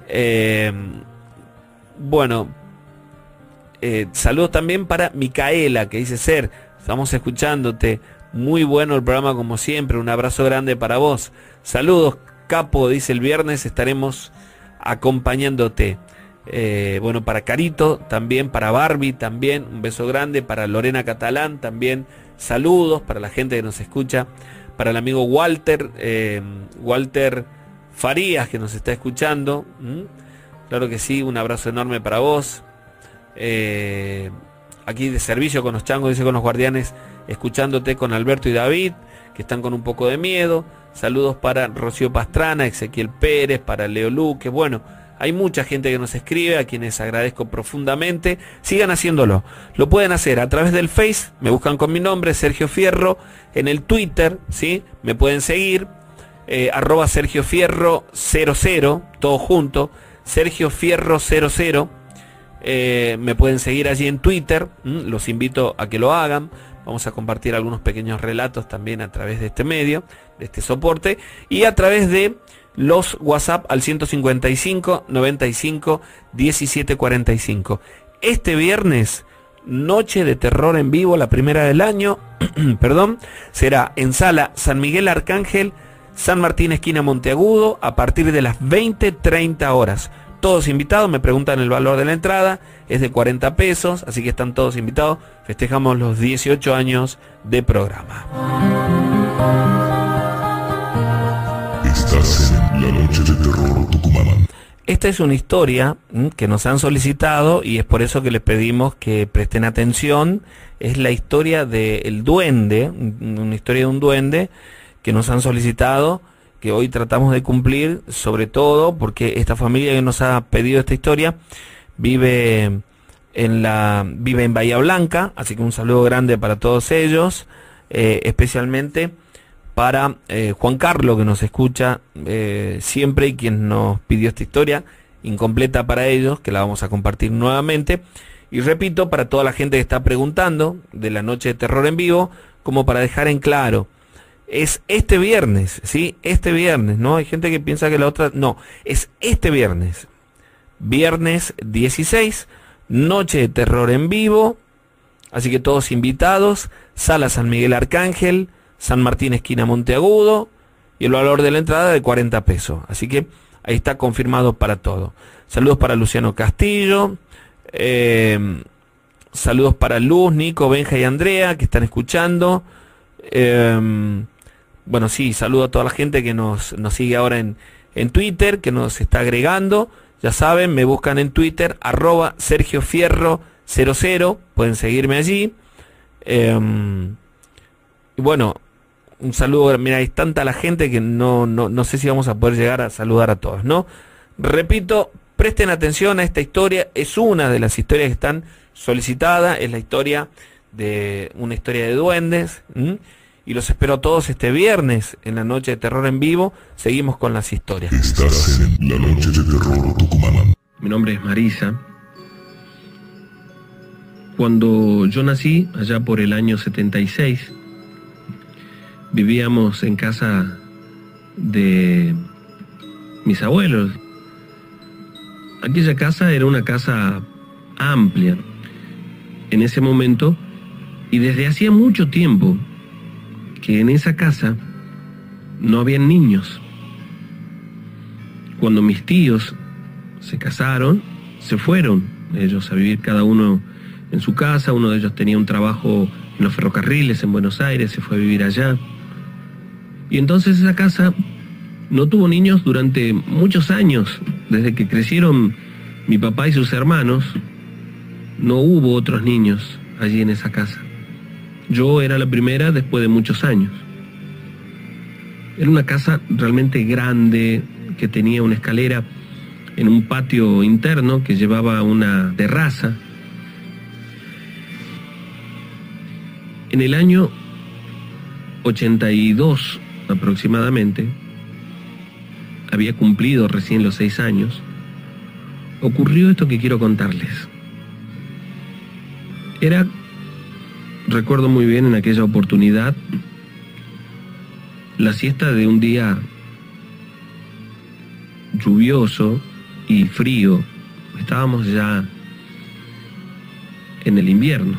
B: Saludos también para Micaela, que dice: Ser, estamos escuchándote. Muy bueno el programa como siempre, un abrazo grande para vos. Saludos, capo, dice: el viernes estaremos acompañándote. Para Carito también, para Barbie también, un beso grande, para Lorena Catalán también, saludos para la gente que nos escucha, para el amigo Walter Farías que nos está escuchando. Claro que sí, un abrazo enorme para vos. Aquí de servicio con los changos, dice: con los guardianes, escuchándote con Alberto y David, que están con un poco de miedo. Saludos para Rocío Pastrana, Ezequiel Pérez, para Leo Luque. Bueno, hay mucha gente que nos escribe, a quienes agradezco profundamente. Sigan haciéndolo. Lo pueden hacer a través del Face, me buscan con mi nombre, Sergio Fierro. En el Twitter, ¿sí? Me pueden seguir, arroba Sergio Fierro 00, todo junto, Sergio Fierro 00. Me pueden seguir allí en Twitter, los invito a que lo hagan. Vamos a compartir algunos pequeños relatos también a través de este medio, de este soporte, y a través de los WhatsApp al 155 95 17 45. Este viernes, noche de terror en vivo, la primera del año, perdón, será en Sala San Miguel Arcángel, San Martín esquina Monteagudo, a partir de las 20:30 horas. Todos invitados. Me preguntan el valor de la entrada, es de 40 pesos, así que están todos invitados. Festejamos los 18 años de programa.
C: Estás en la noche de terror Tucumán.
B: Esta es una historia que nos han solicitado y es por eso que les pedimos que presten atención. Es la historia del duende, una historia de un duende que nos han solicitado, que hoy tratamos de cumplir, sobre todo porque esta familia que nos ha pedido esta historia vive vive en Bahía Blanca, así que un saludo grande para todos ellos, especialmente para Juan Carlos, que nos escucha siempre y quien nos pidió esta historia incompleta para ellos, que la vamos a compartir nuevamente. Y repito, para toda la gente que está preguntando de la noche de terror en vivo, como para dejar en claro, es este viernes, ¿sí? Este viernes, ¿no? Hay gente que piensa que la otra... No, es este viernes. Viernes 16, noche de terror en vivo. Así que todos invitados. Sala San Miguel Arcángel, San Martín esquina Monteagudo. Y el valor de la entrada de 40 pesos. Así que ahí está confirmado para todo. Saludos para Luciano Castillo. Saludos para Luz, Nico, Benja y Andrea, que están escuchando. Bueno, sí, saludo a toda la gente que nos sigue ahora en Twitter, que nos está agregando. Ya saben, me buscan en Twitter, @SergioFierro00, pueden seguirme allí. Y bueno, un saludo, mira, hay tanta la gente que no sé si vamos a poder llegar a saludar a todos, ¿no? Repito, presten atención a esta historia, es una de las historias que están solicitadas, es la historia de una historia de duendes, y los espero a todos este viernes en la noche de terror en vivo. Seguimos con las historias.
C: Estás en la noche de terror Tucumán.
D: Mi nombre es Marisa. Cuando yo nací, allá por el año 76, vivíamos en casa de mis abuelos. Aquella casa era una casa amplia en ese momento, y desde hacía mucho tiempo que en esa casa no habían niños. Cuando mis tíos se casaron, se fueron ellos a vivir cada uno en su casa. Uno de ellos tenía un trabajo en los ferrocarriles en Buenos Aires, se fue a vivir allá. Y entonces esa casa no tuvo niños durante muchos años. Desde que crecieron mi papá y sus hermanos, no hubo otros niños allí en esa casa. Yo era la primera después de muchos años. Era una casa realmente grande, que tenía una escalera en un patio interno que llevaba a una terraza. En el año 82 aproximadamente, había cumplido recién los 6 años, ocurrió esto que quiero contarles. Recuerdo muy bien en aquella oportunidad, la siesta de un día lluvioso y frío. Estábamos ya en el invierno.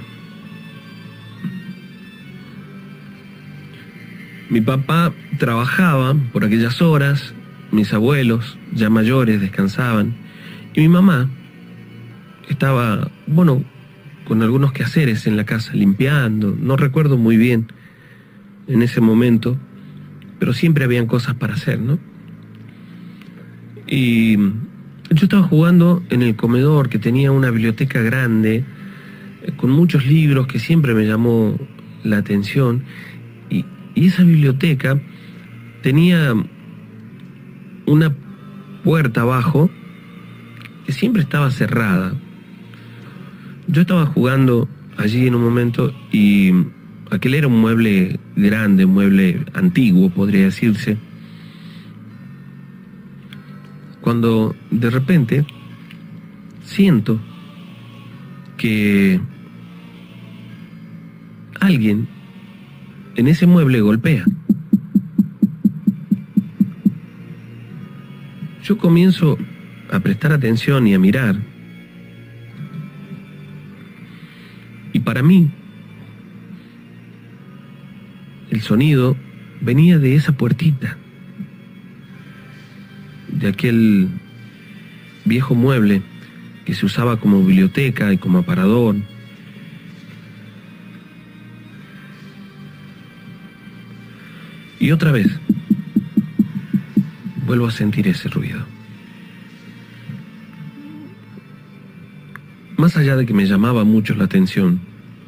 D: Mi papá trabajaba por aquellas horas, mis abuelos, ya mayores, descansaban, y mi mamá estaba, con algunos quehaceres en la casa, limpiando. No recuerdo muy bien en ese momento, pero siempre habían cosas para hacer, ¿no? Y yo estaba jugando en el comedor, que tenía una biblioteca grande, con muchos libros, que siempre me llamó la atención, y esa biblioteca tenía una puerta abajo que siempre estaba cerrada. Yo estaba jugando allí en un momento, y aquel era un mueble grande, un mueble antiguo, podría decirse, cuando de repente siento que alguien en ese mueble golpea. Yo comienzo a prestar atención y a mirar, y para mí el sonido venía de esa puertita, de aquel viejo mueble que se usaba como biblioteca y como aparador. Y otra vez vuelvo a sentir ese ruido. Más allá de que me llamaba mucho la atención,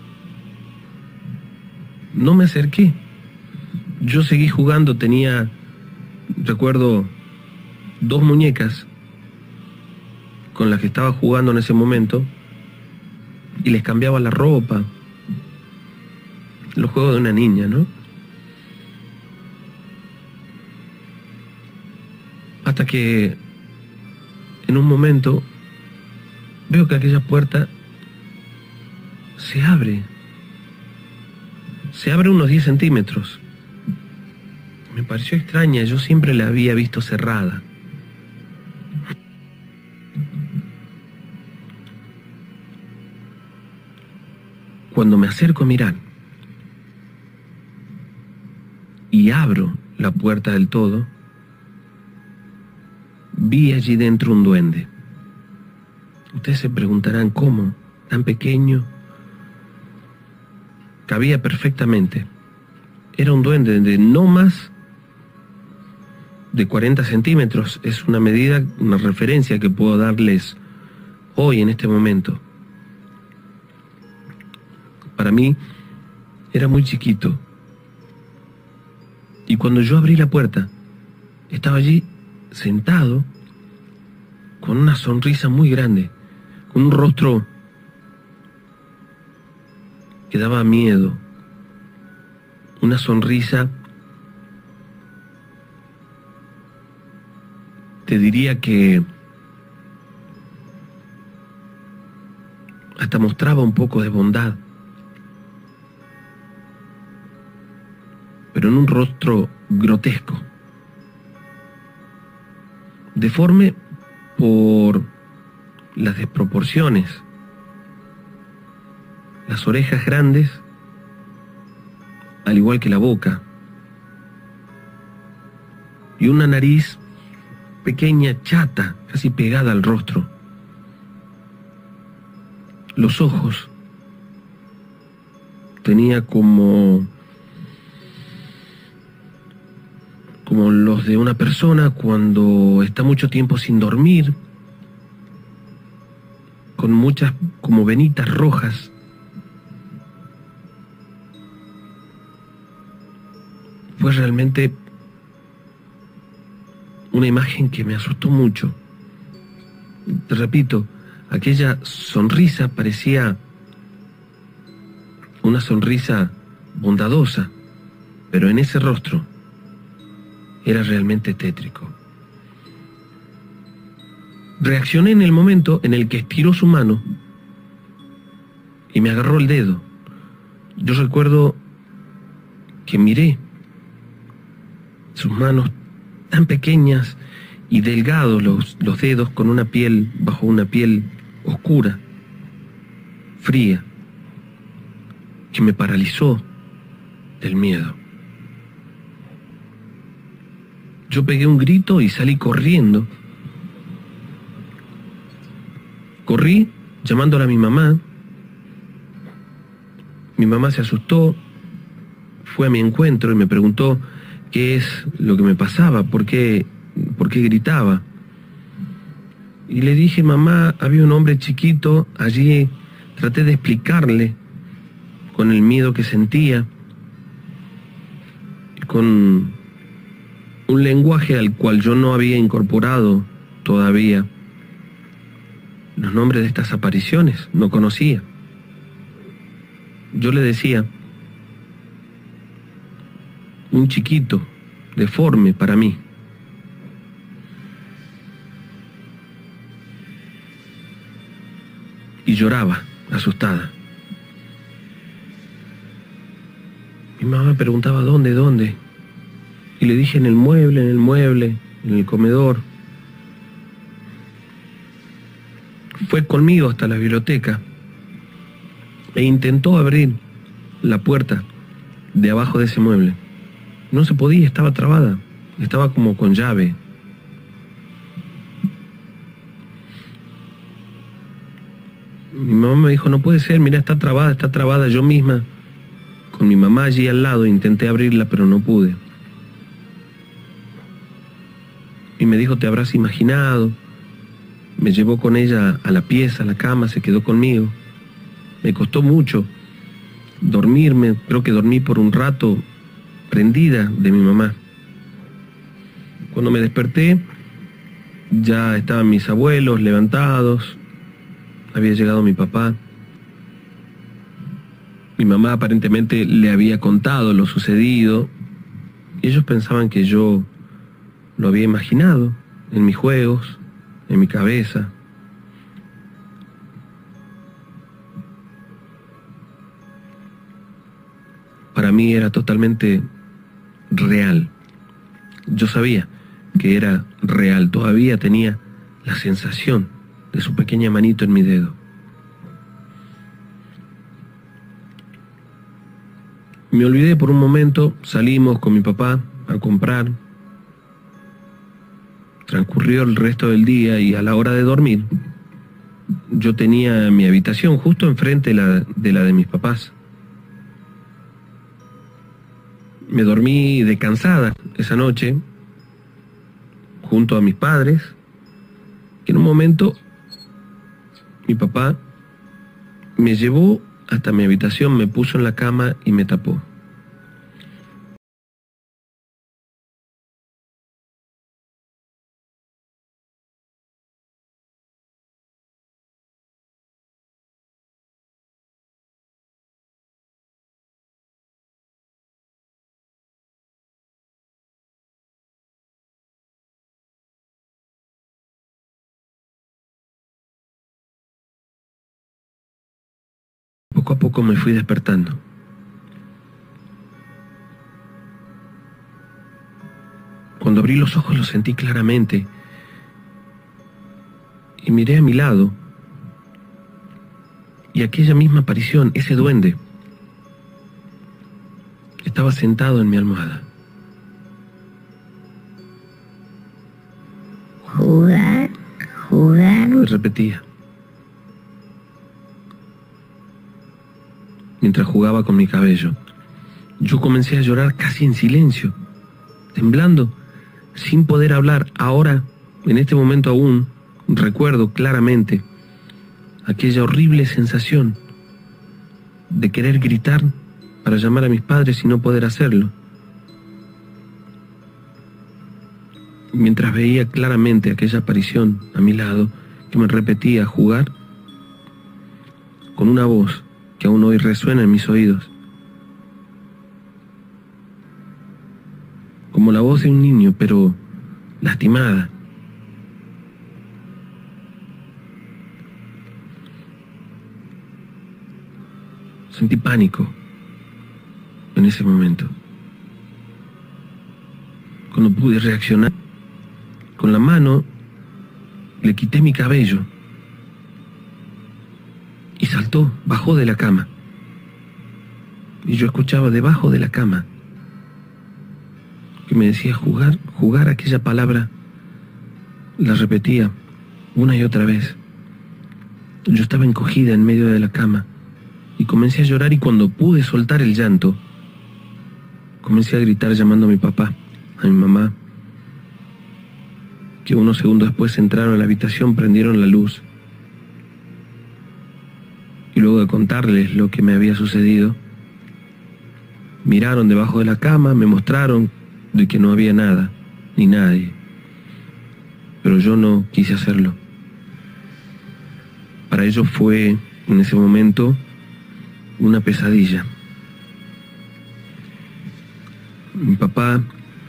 D: no me acerqué. Yo seguí jugando, recuerdo, 2 muñecas con las que estaba jugando en ese momento, y les cambiaba la ropa. Los juegos de una niña, ¿no? Hasta que en un momento veo que aquella puerta se abre. Se abre unos 10 centímetros. Me pareció extraña, yo siempre la había visto cerrada. Cuando me acerco a mirar y abro la puerta del todo, vi allí dentro un duende. Ustedes se preguntarán cómo, tan pequeño. Cabía perfectamente. Era un duende de no más de 40 centímetros. Es una medida, una referencia que puedo darles hoy en este momento. Para mí era muy chiquito. Y cuando yo abrí la puerta, estaba allí sentado con una sonrisa muy grande, con un rostro que daba miedo, una sonrisa, te diría que hasta mostraba un poco de bondad, pero en un rostro grotesco, deforme por las desproporciones, las orejas grandes, al igual que la boca, y una nariz pequeña, chata, casi pegada al rostro. Los ojos tenía como los de una persona cuando está mucho tiempo sin dormir, con muchas como venitas rojas. Fue realmente una imagen que me asustó mucho. Te repito, aquella sonrisa parecía una sonrisa bondadosa, pero en ese rostro era realmente tétrico. Reaccioné en el momento en el que estiró su mano y me agarró el dedo. Yo recuerdo que miré sus manos tan pequeñas y delgados, los dedos con una piel, bajo una piel oscura, fría, que me paralizó del miedo. Yo pegué un grito y salí corriendo. Corrí llamándola a mi mamá. Mi mamá se asustó, fue a mi encuentro y me preguntó qué es lo que me pasaba, por qué gritaba. Y le dije, mamá, había un hombre chiquito allí. Traté de explicarle con el miedo que sentía, con un lenguaje al cual yo no había incorporado todavía los nombres de estas apariciones, no conocía. Yo le decía, un chiquito, deforme para mí. Y lloraba, asustada. Mi mamá preguntaba, ¿dónde? Y le dije, en el mueble, en el comedor. Fue conmigo hasta la biblioteca e intentó abrir la puerta de abajo de ese mueble. No se podía, estaba trabada, estaba como con llave. Mi mamá me dijo, no puede ser, mira, está trabada. Yo misma, con mi mamá allí al lado, intenté abrirla, pero no pude. Y me dijo, te habrás imaginado. Me llevó con ella a la pieza, a la cama, se quedó conmigo. Me costó mucho dormirme, creo que dormí por un rato prendida de mi mamá. Cuando me desperté, ya estaban mis abuelos levantados, había llegado mi papá. Mi mamá aparentemente le había contado lo sucedido y ellos pensaban que yo lo había imaginado en mis juegos, en mi cabeza. Para mí era totalmente real. Yo sabía que era real, todavía tenía la sensación de su pequeña manito en mi dedo. Me olvidé por un momento, salimos con mi papá a comprar. Transcurrió el resto del día y a la hora de dormir, yo tenía mi habitación justo enfrente de la de mis papás. Me dormí de cansada esa noche, junto a mis padres, que en un momento mi papá me llevó hasta mi habitación, me puso en la cama y me tapó. Poco a poco me fui despertando. Cuando abrí los ojos lo sentí claramente y miré a mi lado y aquella misma aparición, ese duende, estaba sentado en mi almohada.
E: Jugar, jugar.
D: Me repetía, mientras jugaba con mi cabello. Yo comencé a llorar casi en silencio, temblando, sin poder hablar. Ahora, en este momento aún, recuerdo claramente aquella horrible sensación de querer gritar para llamar a mis padres y no poder hacerlo. Mientras veía claramente aquella aparición a mi lado que me repetía jugar con una voz que aún hoy resuena en mis oídos, como la voz de un niño, pero lastimada. Sentí pánico en ese momento. Cuando pude reaccionar, con la mano le quité mi cabello y saltó, bajó de la cama. Y yo escuchaba debajo de la cama que me decía jugar, jugar. Aquella palabra la repetía una y otra vez. Yo estaba encogida en medio de la cama y comencé a llorar, y cuando pude soltar el llanto, comencé a gritar llamando a mi papá, a mi mamá, que unos segundos después entraron a la habitación, prendieron la luz. Y luego de contarles lo que me había sucedido, miraron debajo de la cama, me mostraron de que no había nada, ni nadie. Pero yo no quise hacerlo. Para ellos fue, en ese momento, una pesadilla. Mi papá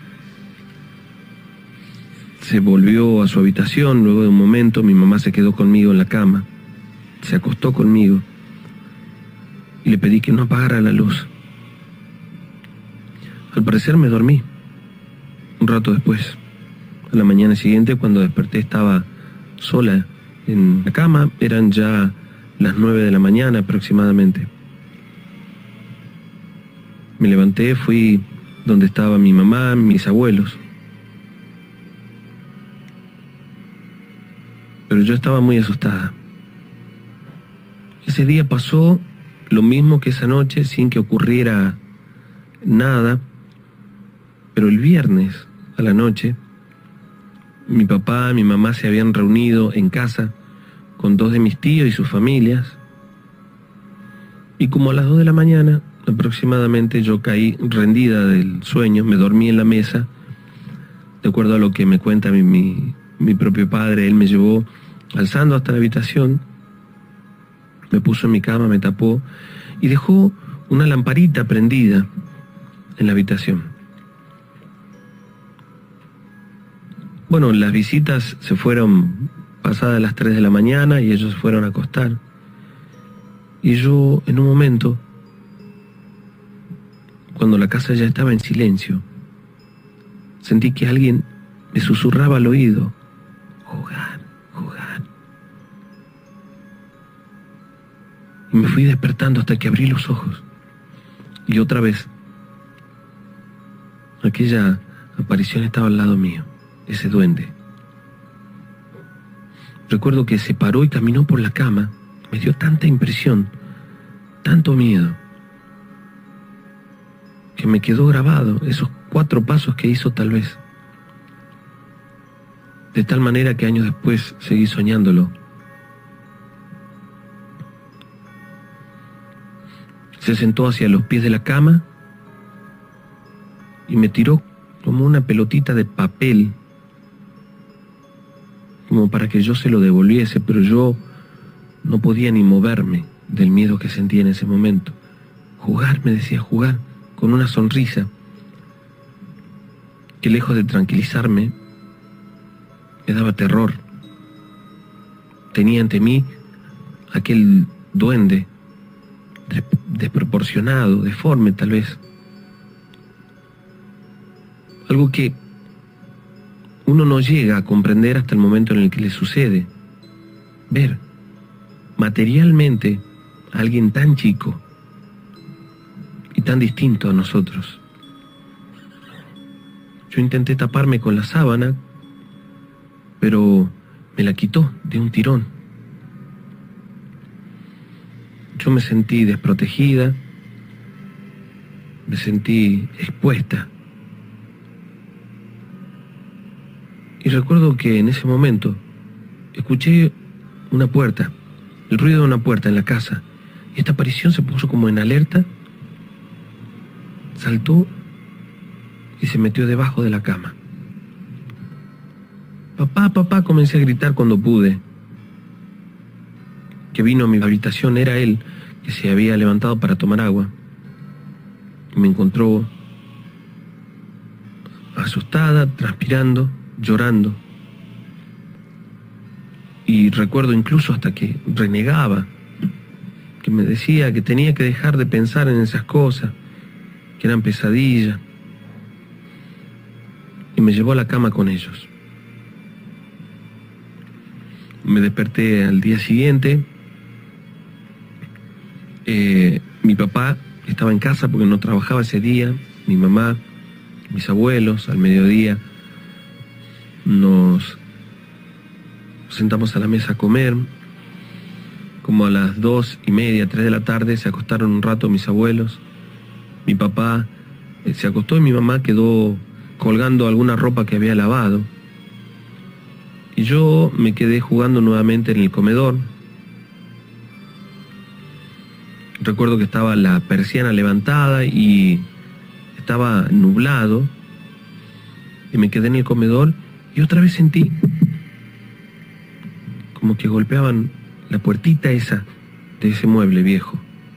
D: se volvió a su habitación. Luego de un momento, mi mamá se quedó conmigo en la cama, se acostó conmigo y le pedí que no apagara la luz. Al parecer me dormí. Un rato después, a la mañana siguiente, cuando desperté, estaba sola en la cama. Eran ya las 9 de la mañana aproximadamente. Me levanté, fui donde estaba mi mamá, mis abuelos. Pero yo estaba muy asustada. Ese día pasó lo mismo que esa noche, sin que ocurriera nada. Pero el viernes a la noche, mi papá y mi mamá se habían reunido en casa con 2 de mis tíos y sus familias. Y como a las 2 de la mañana aproximadamente, yo caí rendida del sueño, me dormí en la mesa. De acuerdo a lo que me cuenta mi propio padre, él me llevó alzando hasta la habitación, me puso en mi cama, me tapó y dejó una lamparita prendida en la habitación. Bueno, las visitas se fueron pasadas las 3 de la mañana y ellos se fueron a acostar. Y yo, en un momento, cuando la casa ya estaba en silencio, sentí que alguien me susurraba al oído: jugar, jugar. Y me fui despertando hasta que abrí los ojos. Y otra vez, aquella aparición estaba al lado mío, ese duende. Recuerdo que se paró y caminó por la cama. Me dio tanta impresión, tanto miedo, que me quedó grabado esos 4 pasos que hizo tal vez. De tal manera que años después seguí soñándolo. Se sentó hacia los pies de la cama y me tiró como una pelotita de papel, como para que yo se lo devolviese, pero yo no podía ni moverme del miedo que sentía en ese momento. Jugar, me decía, jugar, con una sonrisa que, lejos de tranquilizarme, me daba terror. Tenía ante mí aquel duende desproporcionado, deforme tal vez. Algo que uno no llega a comprender hasta el momento en el que le sucede. Ver materialmente a alguien tan chico y tan distinto a nosotros. Yo intenté taparme con la sábana, pero me la quitó de un tirón. Yo me sentí desprotegida, me sentí expuesta. Y recuerdo que en ese momento escuché una puerta, el ruido de una puerta en la casa. Y esta aparición se puso como en alerta, saltó y se metió debajo de la cama. Papá, papá, comencé a gritar cuando pude. Que vino a mi habitación, era él, que se había levantado para tomar agua. Y me encontró asustada, transpirando, llorando. Y recuerdo incluso hasta que renegaba, que me decía que tenía que dejar de pensar en esas cosas, que eran pesadillas. Y me llevó a la cama con ellos. Me desperté al día siguiente. Mi papá estaba en casa porque no trabajaba ese día. Mi mamá, mis abuelos, al mediodía nos sentamos a la mesa a comer. Como a las 2:30, 3 de la tarde se acostaron un rato mis abuelos. Mi papá se acostó y mi mamá quedó colgando alguna ropa que había lavado. Y yo me quedé jugando nuevamente en el comedor. Recuerdo que estaba la persiana levantada y estaba nublado. Y me quedé en el comedor y otra vez sentí como que golpeaban la puertita esa de ese mueble viejo.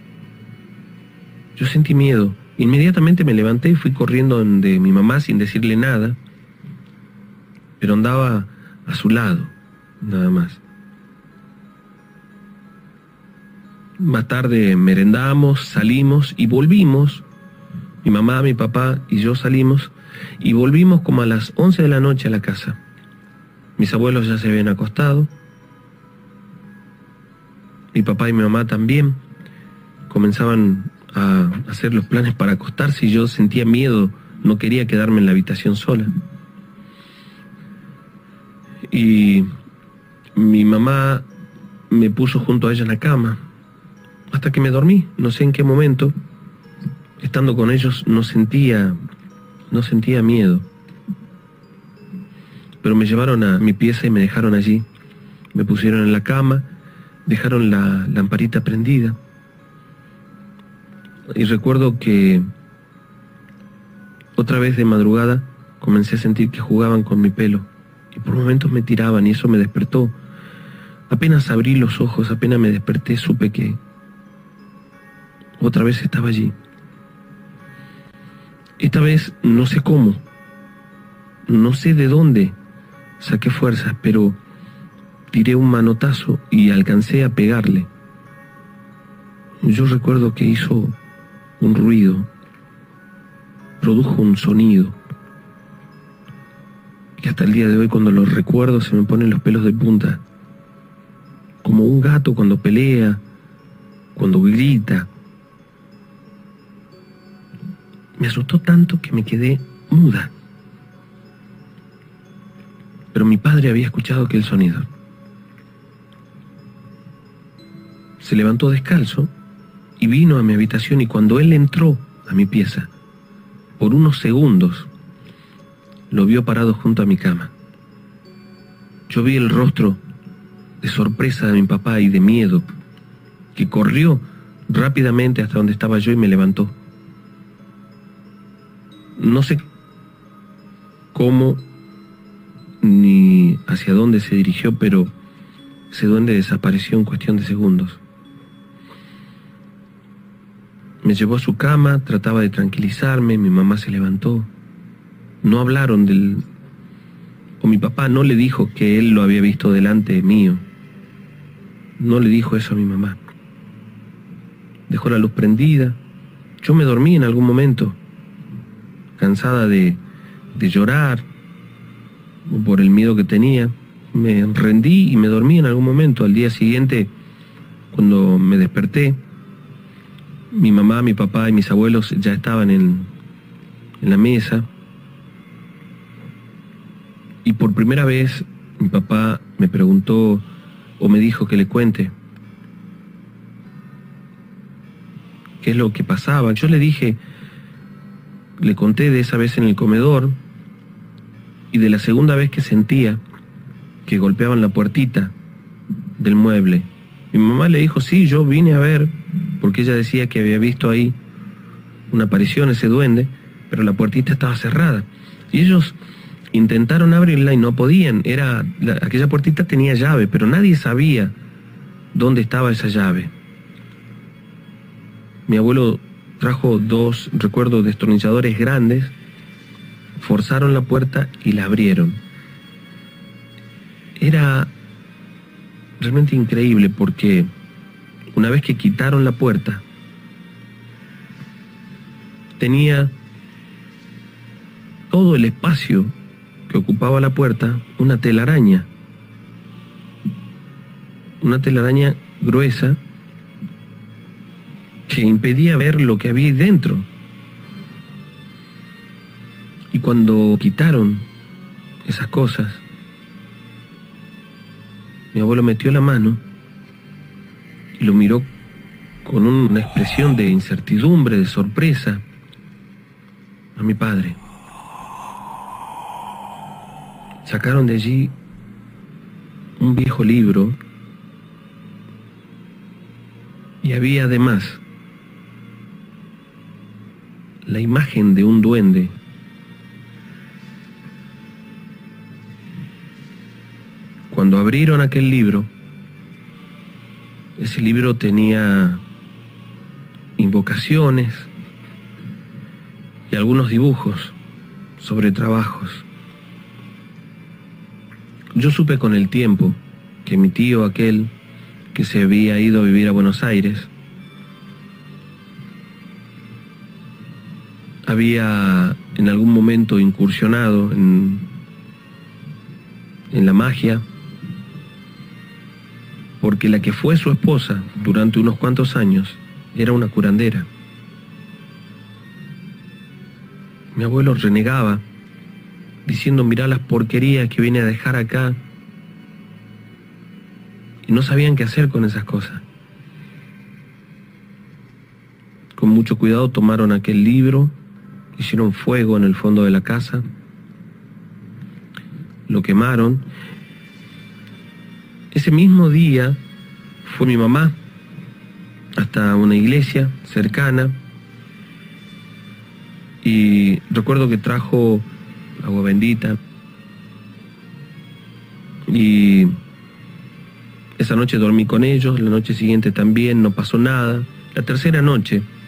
D: Yo sentí miedo. Inmediatamente me levanté y fui corriendo donde mi mamá sin decirle nada, pero andaba a su lado, nada más. Más tarde merendamos, salimos y volvimos. Mi mamá, mi papá y yo salimos y volvimos como a las 11 de la noche a la casa. Mis abuelos ya se habían acostado. Mi papá y mi mamá también comenzaban a hacer los planes para acostarse y yo sentía miedo, no quería quedarme en la habitación sola. Y mi mamá me puso junto a ella en la cama hasta que me dormí. No sé en qué momento, estando con ellos, no sentía miedo. Pero me llevaron a mi pieza y me dejaron allí. Me pusieron en la cama, dejaron la lamparita prendida. Y recuerdo que otra vez de madrugada comencé a sentir que jugaban con mi pelo y por momentos me tiraban y eso me despertó. Apenas abrí los ojos, apenas me desperté, supe que otra vez estaba allí. Esta vez no sé cómo, no sé de dónde saqué fuerzas, pero tiré un manotazo y alcancé a pegarle. Yo recuerdo que hizo un ruido, produjo un sonido, que hasta el día de hoy cuando lo recuerdo se me ponen los pelos de punta, como un gato cuando pelea, cuando grita. Me asustó tanto que me quedé muda. Pero mi padre había escuchado aquel sonido. Se levantó descalzo y vino a mi habitación, y cuando él entró a mi pieza, por unos segundos, lo vio parado junto a mi cama. Yo vi el rostro de sorpresa de mi papá y de miedo, que corrió rápidamente hasta donde estaba yo y me levantó. No sé cómo ni hacia dónde se dirigió, pero ese duende desapareció en cuestión de segundos. Me llevó a su cama, trataba de tranquilizarme, mi mamá se levantó. No hablaron o mi papá no le dijo que él lo había visto delante mío. No le dijo eso a mi mamá. Dejó la luz prendida. Yo me dormí en algún momento, cansada de llorar por el miedo que tenía. Me rendí y me dormí en algún momento. Al día siguiente, cuando me desperté, mi mamá, mi papá y mis abuelos ya estaban en la mesa. Y por primera vez mi papá me preguntó o me dijo que le cuente qué es lo que pasaba. Yo le dije, le conté de esa vez en el comedor y de la segunda vez que sentía que golpeaban la puertita del mueble. Mi mamá le dijo, sí, yo vine a ver, porque ella decía que había visto ahí una aparición, ese duende, pero la puertita estaba cerrada. Y ellos intentaron abrirla y no podían. Aquella puertita tenía llave, pero nadie sabía dónde estaba esa llave. Mi abuelo trajo 2, recuerdo, destornilladores grandes, forzaron la puerta y la abrieron. Era realmente increíble porque una vez que quitaron la puerta, tenía todo el espacio que ocupaba la puerta una telaraña gruesa que impedía ver lo que había ahí dentro. Y cuando quitaron esas cosas, mi abuelo metió la mano y lo miró con una expresión de incertidumbre, de sorpresa, a mi padre. Sacaron de allí un viejo libro y había además la imagen de un duende Cuando abrieron aquel libro, ese libro tenía invocaciones y algunos dibujos sobre trabajos. Yo supe con el tiempo que mi tío aquel que se había ido a vivir a Buenos Aires había en algún momento incursionado en la magia, porque la que fue su esposa durante unos cuantos años era una curandera. Mi abuelo renegaba, diciendo: mirá las porquerías que viene a dejar acá. Y no sabían qué hacer con esas cosas. Con mucho cuidado tomaron aquel libro, hicieron fuego en el fondo de la casa, lo quemaron. Ese mismo día fue mi mamá hasta una iglesia cercana y recuerdo que trajo agua bendita y esa noche dormí con ellos, la noche siguiente también, no pasó nada. La tercera noche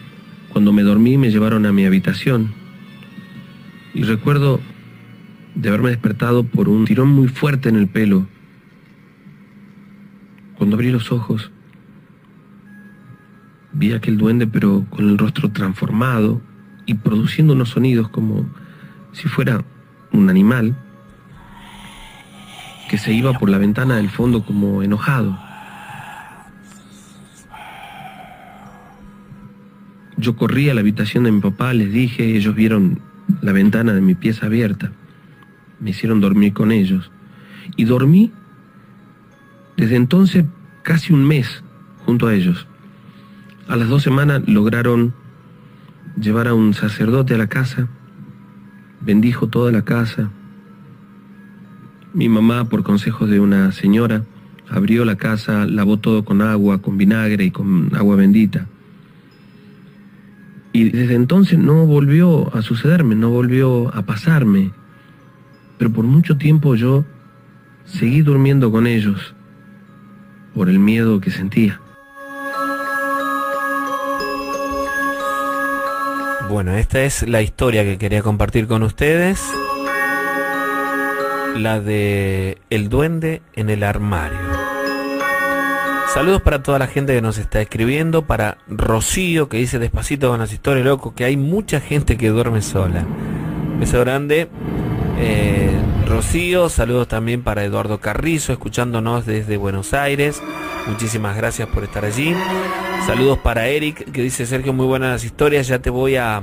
D: Cuando me dormí me llevaron a mi habitación y recuerdo de haberme despertado por un tirón muy fuerte en el pelo. Cuando abrí los ojos, vi a aquel duende pero con el rostro transformado y produciendo unos sonidos como si fuera un animal que se iba por la ventana del fondo como enojado. Yo corrí a la habitación de mi papá, les dije, ellos vieron la ventana de mi pieza abierta. Me hicieron dormir con ellos. Y dormí desde entonces casi un mes junto a ellos. A las 2 semanas lograron llevar a un sacerdote a la casa. Bendijo toda la casa. Mi mamá, por consejos de una señora, abrió la casa, lavó todo con agua, con vinagre y con agua bendita. Y desde entonces no volvió a sucederme, no volvió a pasarme. Pero por mucho tiempo yo seguí durmiendo con ellos por el miedo que sentía.
B: Bueno, esta es la historia que quería compartir con ustedes. La de El duende en el armario. Saludos para toda la gente que nos está escribiendo. Para Rocío, que dice despacito con las historias, loco, que hay mucha gente que duerme sola. Beso grande. Rocío, saludos también para Eduardo Carrizo, escuchándonos desde Buenos Aires. Muchísimas gracias por estar allí. Saludos para Eric, que dice: Sergio, muy buenas las historias. Ya te voy a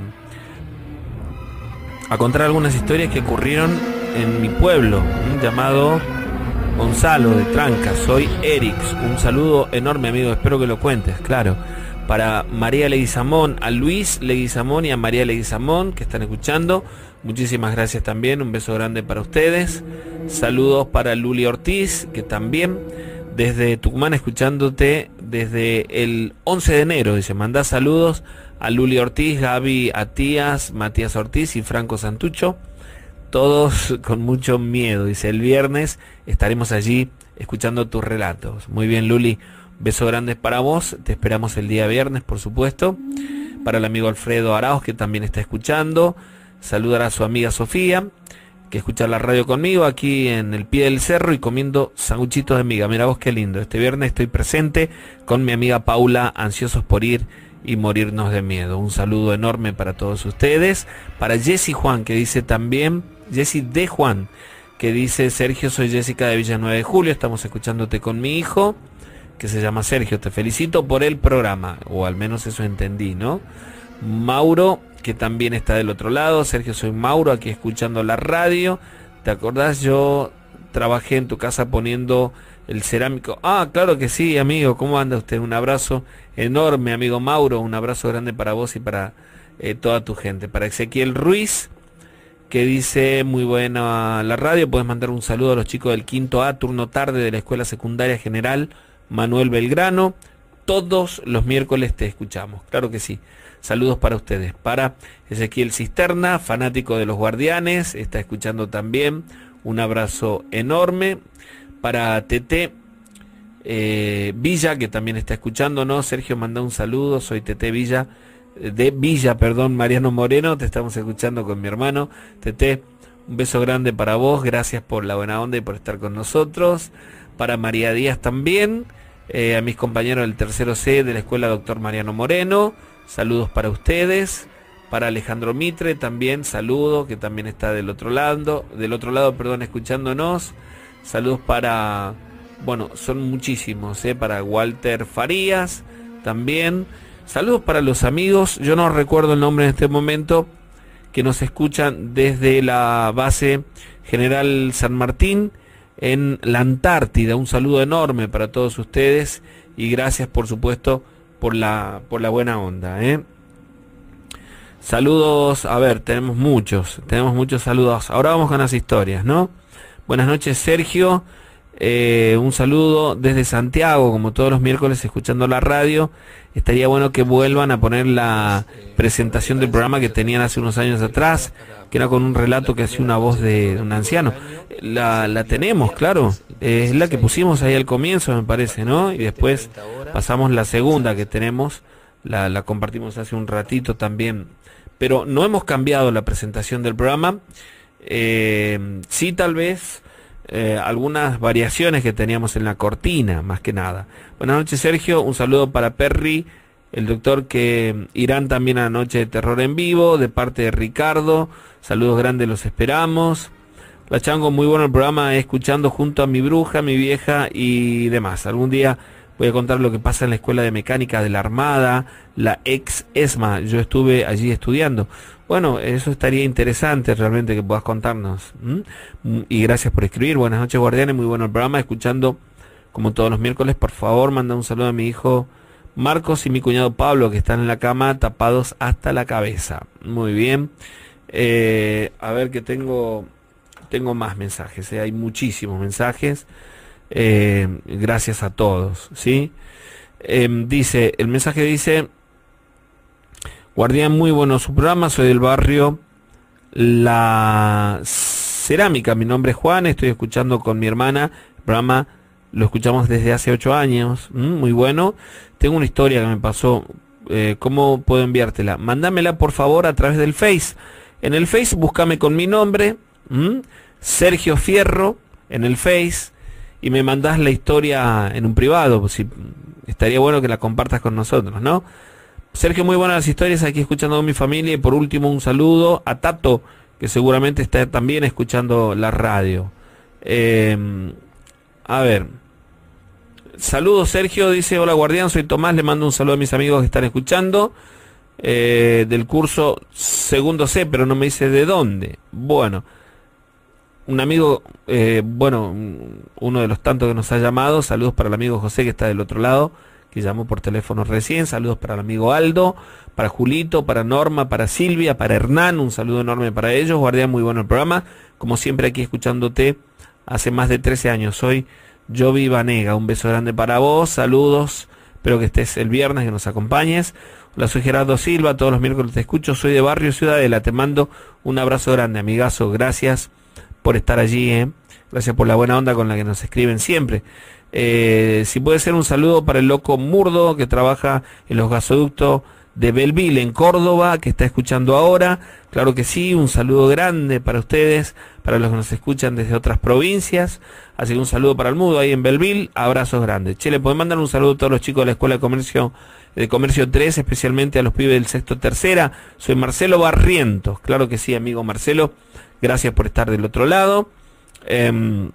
B: contar algunas historias que ocurrieron en mi pueblo, llamado Gonzalo de Tranca. Soy Eric. Un saludo enorme, amigo. Espero que lo cuentes, claro. Para María Leguizamón, a Luis Leguizamón y a María Leguizamón, que están escuchando. Muchísimas gracias también. Un beso grande para ustedes. Saludos para Luli Ortiz, que también desde Tucumán, escuchándote desde el 11 de enero. Dice: mandá saludos a Luli Ortiz, Gaby Atías, Matías Ortiz y Franco Santucho. Todos con mucho miedo. Dice: el viernes estaremos allí escuchando tus relatos. Muy bien, Luli. Beso grande para vos. Te esperamos el día viernes, por supuesto. Para el amigo Alfredo Arauz, que también está escuchando. Saludar a su amiga Sofía, que escucha la radio conmigo aquí en el pie del cerro y comiendo sanguchitos de miga. Mira vos qué lindo. Este viernes estoy presente con mi amiga Paula, ansiosos por ir y morirnos de miedo. Un saludo enorme para todos ustedes. Para Jessy Juan, que dice también, Jessy de Juan, que dice: Sergio, soy Jessica de Villa 9 de Julio, estamos escuchándote con mi hijo, que se llama Sergio. Te felicito por el programa, o al menos eso entendí, ¿no? Mauro, que también está del otro lado. Sergio, soy Mauro, aquí escuchando la radio. ¿Te acordás? Yo trabajé en tu casa poniendo el cerámico. Ah, claro que sí, amigo. ¿Cómo anda usted? Un abrazo enorme, amigo Mauro. Un abrazo grande para vos y para toda tu gente. Para Ezequiel Ruiz, que dice: muy buena la radio. Puedes mandar un saludo a los chicos del quinto A, turno tarde de la Escuela Secundaria General Manuel Belgrano. Todos los miércoles te escuchamos. Claro que sí. Saludos para ustedes. Para Ezequiel Cisterna, fanático de los Guardianes, está escuchando también. Un abrazo enorme. Para Tete Villa, que también está escuchándonos. Sergio, manda un saludo. Soy Tete Villa, Mariano Moreno. Te estamos escuchando con mi hermano. Tete, un beso grande para vos. Gracias por la buena onda y por estar con nosotros. Para María Díaz también. A mis compañeros del tercero C de la escuela Doctor Mariano Moreno. Saludos para ustedes. Para Alejandro Mitre también saludo, que también está del otro lado, escuchándonos. Saludos para, bueno, son muchísimos, para Walter Farías también. Saludos para los amigos, yo no recuerdo el nombre en este momento, que nos escuchan desde la base General San Martín en la Antártida. Un saludo enorme para todos ustedes y gracias, por supuesto, por la buena onda, Saludos, a ver, tenemos muchos saludos. Ahora vamos con las historias, ¿no? Buenas noches, Sergio. Un saludo desde Santiago, como todos los miércoles escuchando la radio. Estaría bueno que vuelvan a poner la presentación del programa que tenían hace unos años atrás, que era con un relato que hacía una voz de un anciano. La tenemos, claro. Es la que pusimos ahí al comienzo, me parece, ¿no? Y después pasamos la segunda que tenemos la compartimos hace un ratito también, pero no hemos cambiado la presentación del programa. Sí, tal vez algunas variaciones que teníamos en la cortina, más que nada. Buenas noches, Sergio, un saludo para Perry, el doctor que irán también a la Noche de Terror en vivo, de parte de Ricardo. Saludos grandes, los esperamos. La Chango, muy bueno el programa, escuchando junto a mi bruja, mi vieja y demás. Algún día voy a contar lo que pasa en la Escuela de Mecánica de la Armada, la ex ESMA. Yo estuve allí estudiando. Bueno, eso estaría interesante realmente que puedas contarnos. Y gracias por escribir. Buenas noches, guardianes, muy bueno el programa, escuchando como todos los miércoles. Por favor, manda un saludo a mi hijo Marcos y mi cuñado Pablo, que están en la cama tapados hasta la cabeza. Muy bien. A ver que tengo más mensajes, hay muchísimos mensajes. Gracias a todos, ¿sí? Dice, el mensaje dice: guardián, muy bueno su programa, soy del barrio La Cerámica, mi nombre es Juan, estoy escuchando con mi hermana, el programa lo escuchamos desde hace 8 años, muy bueno. Tengo una historia que me pasó, ¿cómo puedo enviártela? Mándamela por favor a través del Face. En el Face búscame con mi nombre, Sergio Fierro, en el Face, y me mandás la historia en un privado, si, estaría bueno que la compartas con nosotros, ¿no? Sergio, muy buenas las historias, aquí escuchando con mi familia. Y por último, un saludo a Tato, que seguramente está también escuchando la radio. A ver, saludos, Sergio, dice: hola guardián, soy Tomás, le mando un saludo a mis amigos que están escuchando, del curso segundo C, pero no me dice de dónde. Bueno, un amigo, uno de los tantos que nos ha llamado. Saludos para el amigo José, que está del otro lado, que llamó por teléfono recién. Saludos para el amigo Aldo, para Julito, para Norma, para Silvia, para Hernán. Un saludo enorme para ellos. Guardián, muy bueno el programa, como siempre aquí escuchándote hace más de 13 años. Soy Jovi Vanega, un beso grande para vos. Saludos, espero que estés el viernes, que nos acompañes. Hola, soy Gerardo Silva, todos los miércoles te escucho, soy de Barrio Ciudadela, te mando un abrazo grande, amigazo. Gracias por estar allí, gracias por la buena onda con la que nos escriben siempre. Si puede ser un saludo para el loco Murdo, que trabaja en los gasoductos de Belleville, en Córdoba, que está escuchando ahora. Claro que sí, un saludo grande para ustedes, para los que nos escuchan desde otras provincias. Así que un saludo para el Mudo ahí en Belleville, abrazos grandes. Che, le pueden mandar un saludo a todos los chicos de la Escuela de Comercio 3, especialmente a los pibes del sexto tercera. Soy Marcelo Barrientos. Claro que sí, amigo Marcelo, gracias por estar del otro lado. En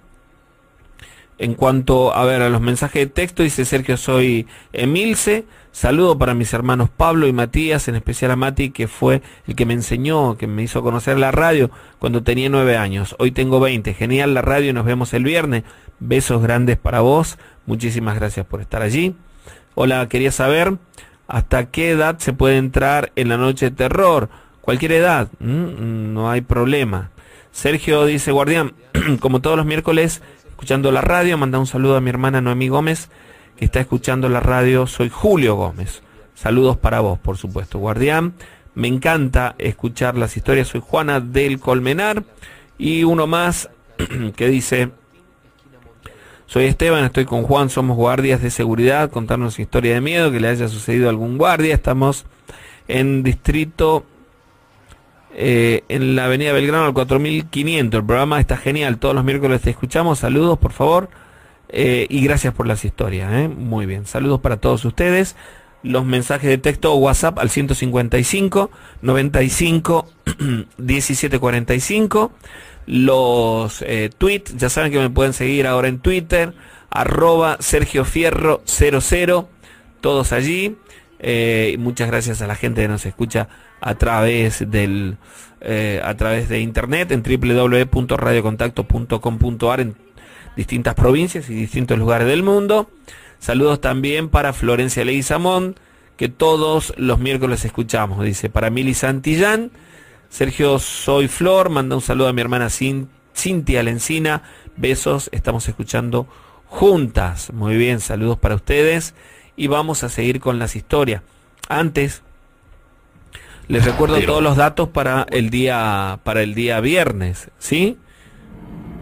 B: cuanto a ver a los mensajes de texto, dice Sergio: soy Emilce, saludo para mis hermanos Pablo y Matías, en especial a Mati, que fue el que me enseñó, que me hizo conocer la radio cuando tenía 9 años. Hoy tengo 20. Genial la radio, nos vemos el viernes. Besos grandes para vos, muchísimas gracias por estar allí. Hola, quería saber hasta qué edad se puede entrar en la noche de terror. Cualquier edad, no hay problema. Sergio dice: guardián, como todos los miércoles escuchando la radio, manda un saludo a mi hermana Noemí Gómez, que está escuchando la radio. Soy Julio Gómez. Saludos para vos, por supuesto, guardián. Me encanta escuchar las historias. Soy Juana del Colmenar. Y uno más que dice: soy Esteban, estoy con Juan, somos guardias de seguridad. Contarnos historia de miedo que le haya sucedido a algún guardia. Estamos en distrito, en la avenida Belgrano al 4500. El programa está genial, todos los miércoles te escuchamos. Saludos, por favor, y gracias por las historias, muy bien, saludos para todos ustedes. Los mensajes de texto o WhatsApp al 155 95 17 45. Los tweets, ya saben que me pueden seguir ahora en Twitter, @SergioFierro00, todos allí. Muchas gracias a la gente que nos escucha a través de internet en www.radiocontacto.com.ar en distintas provincias y distintos lugares del mundo. Saludos también para Florencia Leguizamón, que todos los miércoles escuchamos. Dice: para Mili Santillán, Sergio, soy Flor, manda un saludo a mi hermana Cintia Lencina. Besos, estamos escuchando juntas. Muy bien, saludos para ustedes. Y vamos a seguir con las historias. Antes, les recuerdo todos los datos para el día viernes, ¿sí?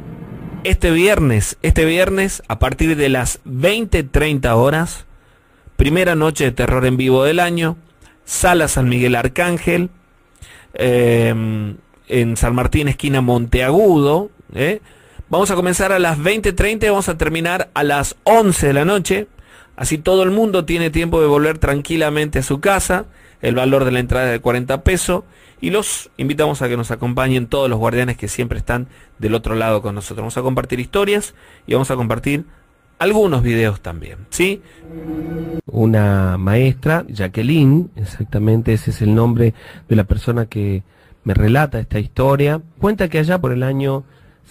B: Este viernes, a partir de las 20:30 horas, primera noche de terror en vivo del año, Sala San Miguel Arcángel, en San Martín, esquina Monteagudo. Vamos a comenzar a las 20:30 y vamos a terminar a las 11 de la noche. Así todo el mundo tiene tiempo de volver tranquilamente a su casa. El valor de la entrada es de 40 pesos. Y los invitamos a que nos acompañen todos los guardianes que siempre están del otro lado con nosotros. Vamos a compartir historias y vamos a compartir algunos videos también, ¿sí? Una maestra, Jacqueline, exactamente ese es el nombre de la persona que me relata esta historia, cuenta que allá por el año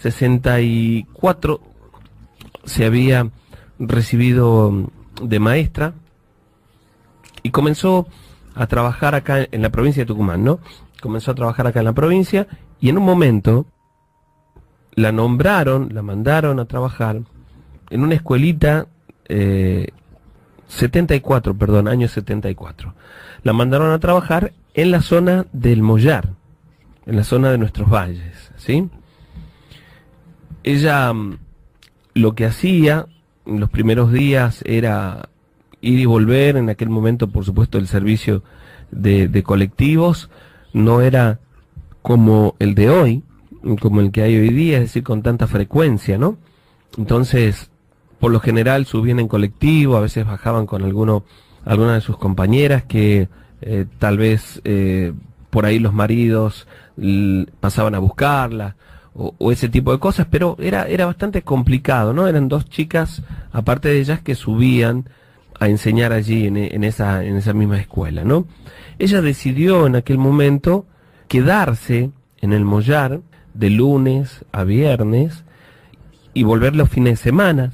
B: 64 se había recibido de maestra y comenzó a trabajar acá en la provincia de Tucumán, ¿no? Comenzó a trabajar acá en la provincia y en un momento la nombraron, la mandaron a trabajar en una escuelita, 74, perdón, año 74. La mandaron a trabajar en la zona del Mollar, en la zona de Nuestros Valles, ¿sí? Ella lo que hacía en los primeros días era ir y volver. En aquel momento, por supuesto, el servicio de colectivos no era como el de hoy, como el que hay hoy día, es decir, con tanta frecuencia, ¿no? Entonces, por lo general subían en colectivo, a veces bajaban con alguna de sus compañeras que tal vez por ahí los maridos pasaban a buscarla o ese tipo de cosas, pero era bastante complicado, ¿no? Eran dos chicas, aparte de ellas, que subían a enseñar allí en esa misma escuela, ¿no? Ella decidió en aquel momento quedarse en el Mollar de lunes a viernes y volver los fines de semana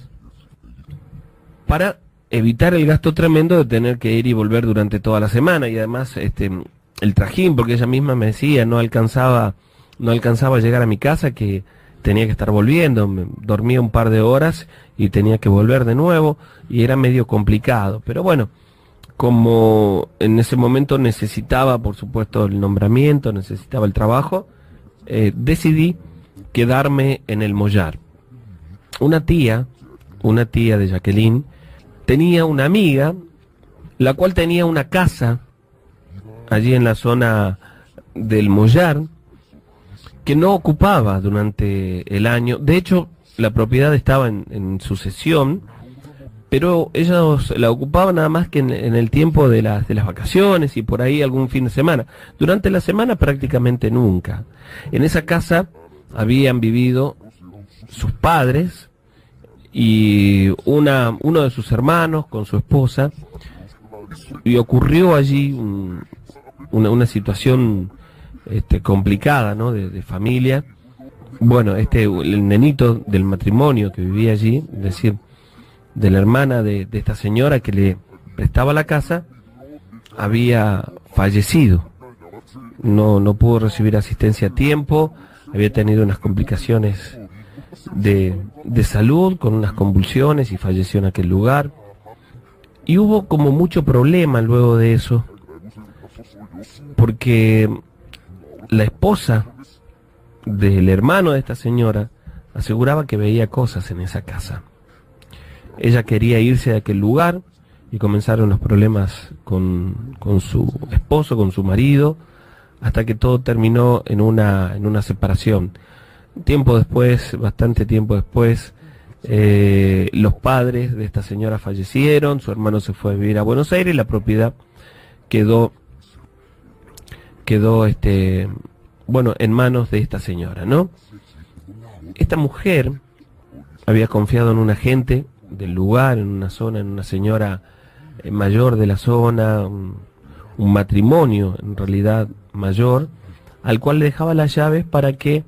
B: para evitar el gasto tremendo de tener que ir y volver durante toda la semana, y además el trajín, porque ella misma me decía, no alcanzaba a llegar a mi casa, que tenía que estar volviendo, dormía un par de horas y tenía que volver de nuevo, y era medio complicado. Pero bueno, como en ese momento necesitaba, por supuesto, el nombramiento, necesitaba el trabajo, decidí quedarme en el Mollar. Una tía de Jacqueline, tenía una amiga, la cual tenía una casa allí en la zona del Mollar, que no ocupaba durante el año. De hecho, la propiedad estaba en sucesión, pero ellos la ocupaban nada más que en el tiempo de las vacaciones y por ahí algún fin de semana. Durante la semana prácticamente nunca. En esa casa habían vivido sus padres y uno de sus hermanos con su esposa, y ocurrió allí una situación complicada, ¿no? De familia. Bueno, el nenito del matrimonio que vivía allí, es decir, de la hermana de esta señora que le prestaba la casa, había fallecido. No pudo recibir asistencia a tiempo, había tenido unas complicaciones de salud, con unas convulsiones, y falleció en aquel lugar. Y hubo como mucho problema luego de eso, porque la esposa del hermano de esta señora aseguraba que veía cosas en esa casa. Ella quería irse de aquel lugar y comenzaron los problemas con su esposo, con su marido, hasta que todo terminó en una separación. Tiempo después, bastante tiempo después, los padres de esta señora fallecieron, su hermano se fue a vivir a Buenos Aires y la propiedad quedó en manos de esta señora, ¿no? Esta mujer había confiado en un agente del lugar, en una señora mayor de la zona, un matrimonio en realidad mayor, al cual le dejaba las llaves para que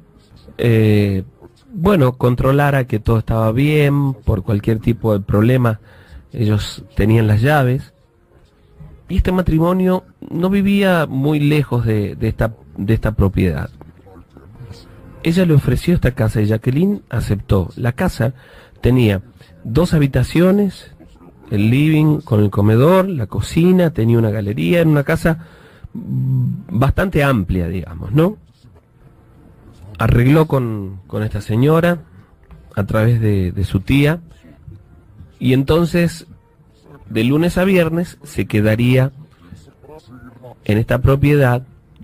B: controlara que todo estaba bien. Por cualquier tipo de problema ellos tenían las llaves, y este matrimonio no vivía muy lejos de esta propiedad. Ella le ofreció esta casa y Jacqueline aceptó. La casa tenía 2 habitaciones, el living con el comedor, la cocina, tenía una galería, en una casa bastante amplia, digamos, ¿no? Arregló con esta señora a través de su tía, y entonces
F: de lunes a viernes se quedaría en esta propiedad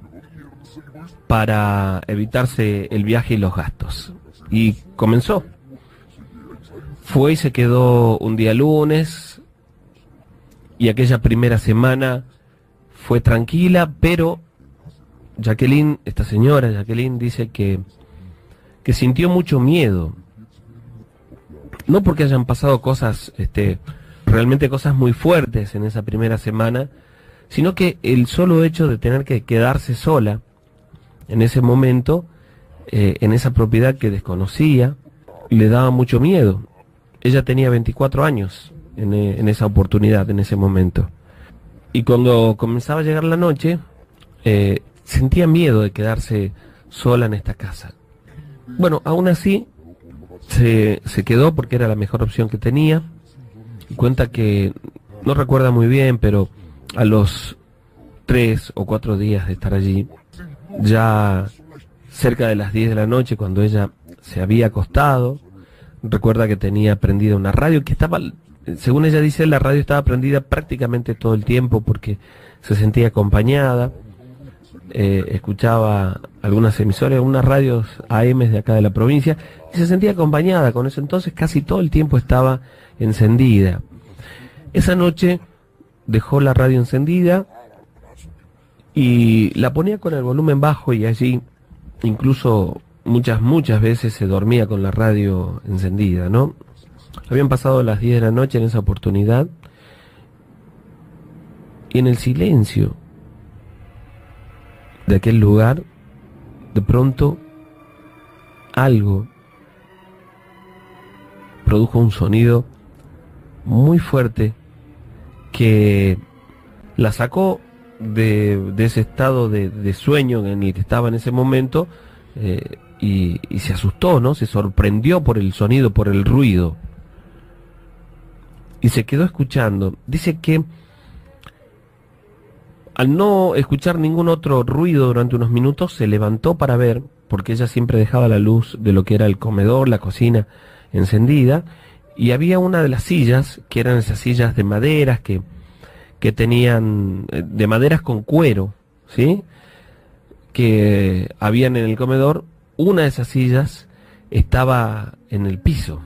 F: para evitarse el viaje y los gastos. Y comenzó. Fue y se quedó un día lunes, y aquella primera semana fue tranquila, pero Jacqueline, esta señora Jacqueline, dice que sintió mucho miedo. No porque hayan pasado cosas, realmente cosas muy fuertes en esa primera semana, sino que el solo hecho de tener que quedarse sola en ese momento, en esa propiedad que desconocía, le daba mucho miedo. Ella tenía 24 años en esa oportunidad, en ese momento. Y cuando comenzaba a llegar la noche, sentía miedo de quedarse sola en esta casa. Bueno, aún así, se quedó porque era la mejor opción que tenía. Y cuenta que, no recuerda muy bien, pero a los 3 o 4 días de estar allí, ya cerca de las 10 de la noche, cuando ella se había acostado, recuerda que tenía prendida una radio que estaba, según ella dice, la radio estaba prendida prácticamente todo el tiempo porque se sentía acompañada. Escuchaba algunas emisoras, unas radios AM de acá de la provincia, y se sentía acompañada. Con eso entonces casi todo el tiempo estaba encendida. Esa noche dejó la radio encendida y la ponía con el volumen bajo, y allí incluso muchas veces se dormía con la radio encendida, ¿no? Habían pasado las 10 de la noche en esa oportunidad, y en el silencio de aquel lugar, de pronto algo produjo un sonido muy fuerte que la sacó de ese estado de sueño en el que estaba en ese momento, y se asustó, ¿no? Se sorprendió por el sonido, por el ruido, y se quedó escuchando. Dice que al no escuchar ningún otro ruido durante unos minutos, se levantó para ver, porque ella siempre dejaba la luz de lo que era el comedor, la cocina, encendida, y había una de las sillas, que eran esas sillas de maderas que tenían, de maderas con cuero, ¿sí?, que habían en el comedor. Una de esas sillas estaba en el piso.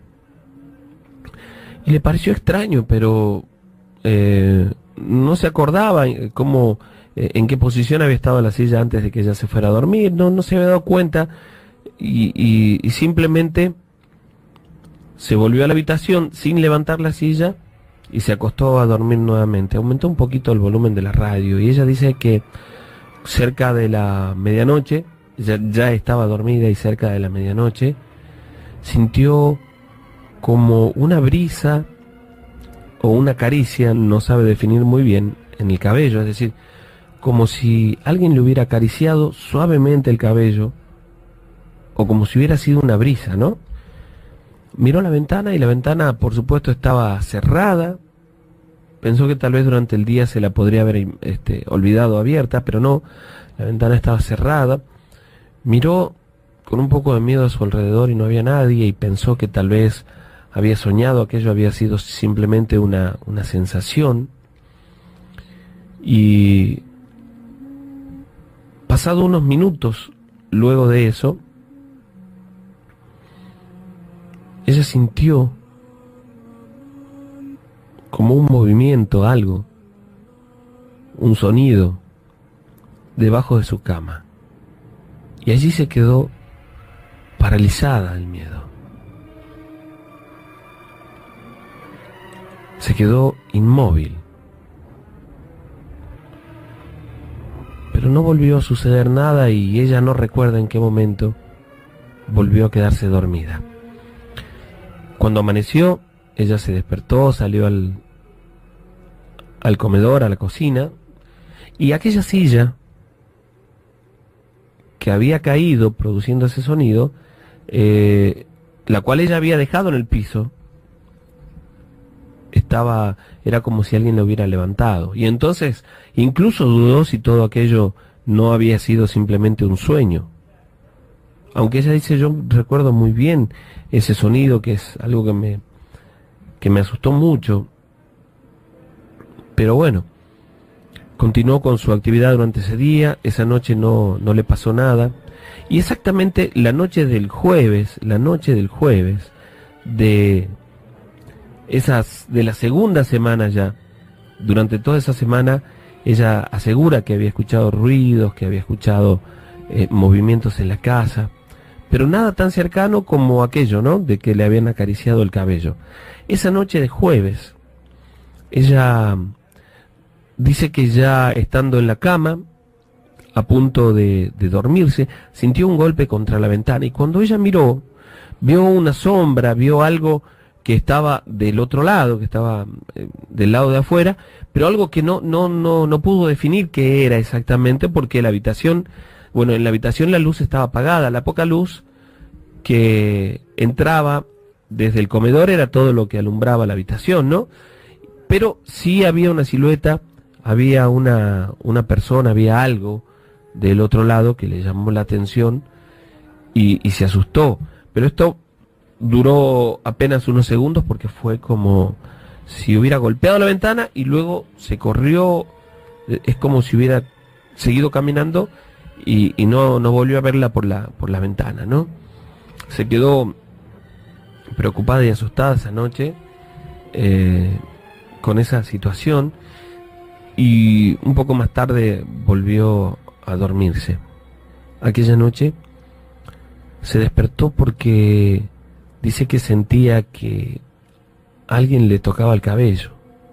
F: Y le pareció extraño, pero no se acordaba cómo, en qué posición había estado la silla antes de que ella se fuera a dormir. No se había dado cuenta, y simplemente se volvió a la habitación sin levantar la silla y se acostó a dormir nuevamente. Aumentó un poquito el volumen de la radio, y ella dice que cerca de la medianoche, ya estaba dormida, y cerca de la medianoche sintió como una brisa o una caricia, no sabe definir muy bien, en el cabello, es decir, como si alguien le hubiera acariciado suavemente el cabello, o como si hubiera sido una brisa, ¿no? Miró la ventana, y la ventana, por supuesto, estaba cerrada. Pensó que tal vez durante el día se la podría haber olvidado abierta, pero no, la ventana estaba cerrada. Miró con un poco de miedo a su alrededor, y no había nadie, y pensó que tal vez había soñado, aquello había sido simplemente una sensación. Y pasado unos minutos luego de eso, ella sintió como un movimiento, algo, un sonido debajo de su cama, y allí se quedó paralizada del miedo. Se quedó inmóvil, pero no volvió a suceder nada, y ella no recuerda en qué momento volvió a quedarse dormida. Cuando amaneció, ella se despertó, salió al comedor, a la cocina, y aquella silla que había caído produciendo ese sonido, la cual ella había dejado en el piso, era como si alguien la hubiera levantado. Y entonces incluso dudó si todo aquello no había sido simplemente un sueño. Aunque ella dice, yo recuerdo muy bien ese sonido, que es algo que me asustó mucho, Pero bueno, continuó con su actividad durante ese día, esa noche no le pasó nada. Y exactamente la noche del jueves, de la segunda semana ya, durante toda esa semana, ella asegura que había escuchado ruidos, que había escuchado movimientos en la casa, pero nada tan cercano como aquello, ¿no?, de que le habían acariciado el cabello. Esa noche de jueves, ella dice que ya estando en la cama, a punto de dormirse, sintió un golpe contra la ventana, y cuando ella miró, vio una sombra, vio algo que estaba del otro lado, que estaba del lado de afuera, pero algo que no pudo definir qué era exactamente, porque en la habitación la luz estaba apagada, la poca luz que entraba desde el comedor era todo lo que alumbraba la habitación, ¿no? Pero sí había una silueta, había una persona, había algo del otro lado que le llamó la atención y se asustó. Pero esto duró apenas unos segundos, porque fue como si hubiera golpeado la ventana y luego se corrió. Es como si hubiera seguido caminando y no volvió a verla por la ventana, ¿no? Se quedó preocupada y asustada esa noche con esa situación, y un poco más tarde volvió a dormirse. Aquella noche se despertó porque dice que sentía que alguien le tocaba el cabello.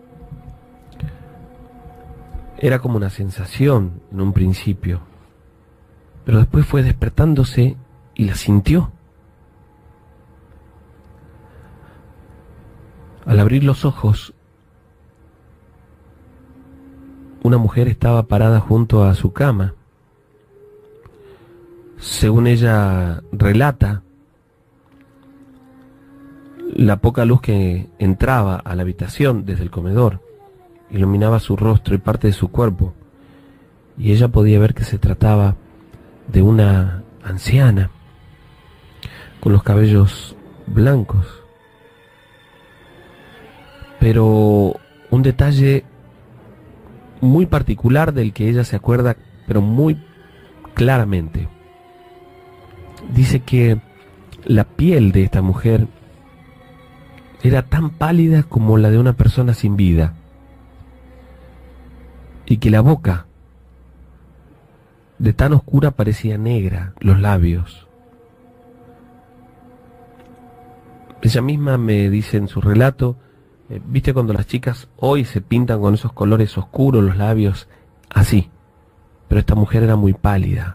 F: Era como una sensación en un principio, pero después fue despertándose y la sintió. Al abrir los ojos, una mujer estaba parada junto a su cama. Según ella relata, la poca luz que entraba a la habitación desde el comedor iluminaba su rostro y parte de su cuerpo, y ella podía ver que se trataba de una anciana con los cabellos blancos. Pero un detalle muy particular del que ella se acuerda, pero muy claramente. Dice que la piel de esta mujer era tan pálida como la de una persona sin vida, y que la boca, de tan oscura, parecía negra, los labios. Ella misma me dice en su relato, ¿viste cuando las chicas hoy se pintan con esos colores oscuros los labios? Así. Pero esta mujer era muy pálida.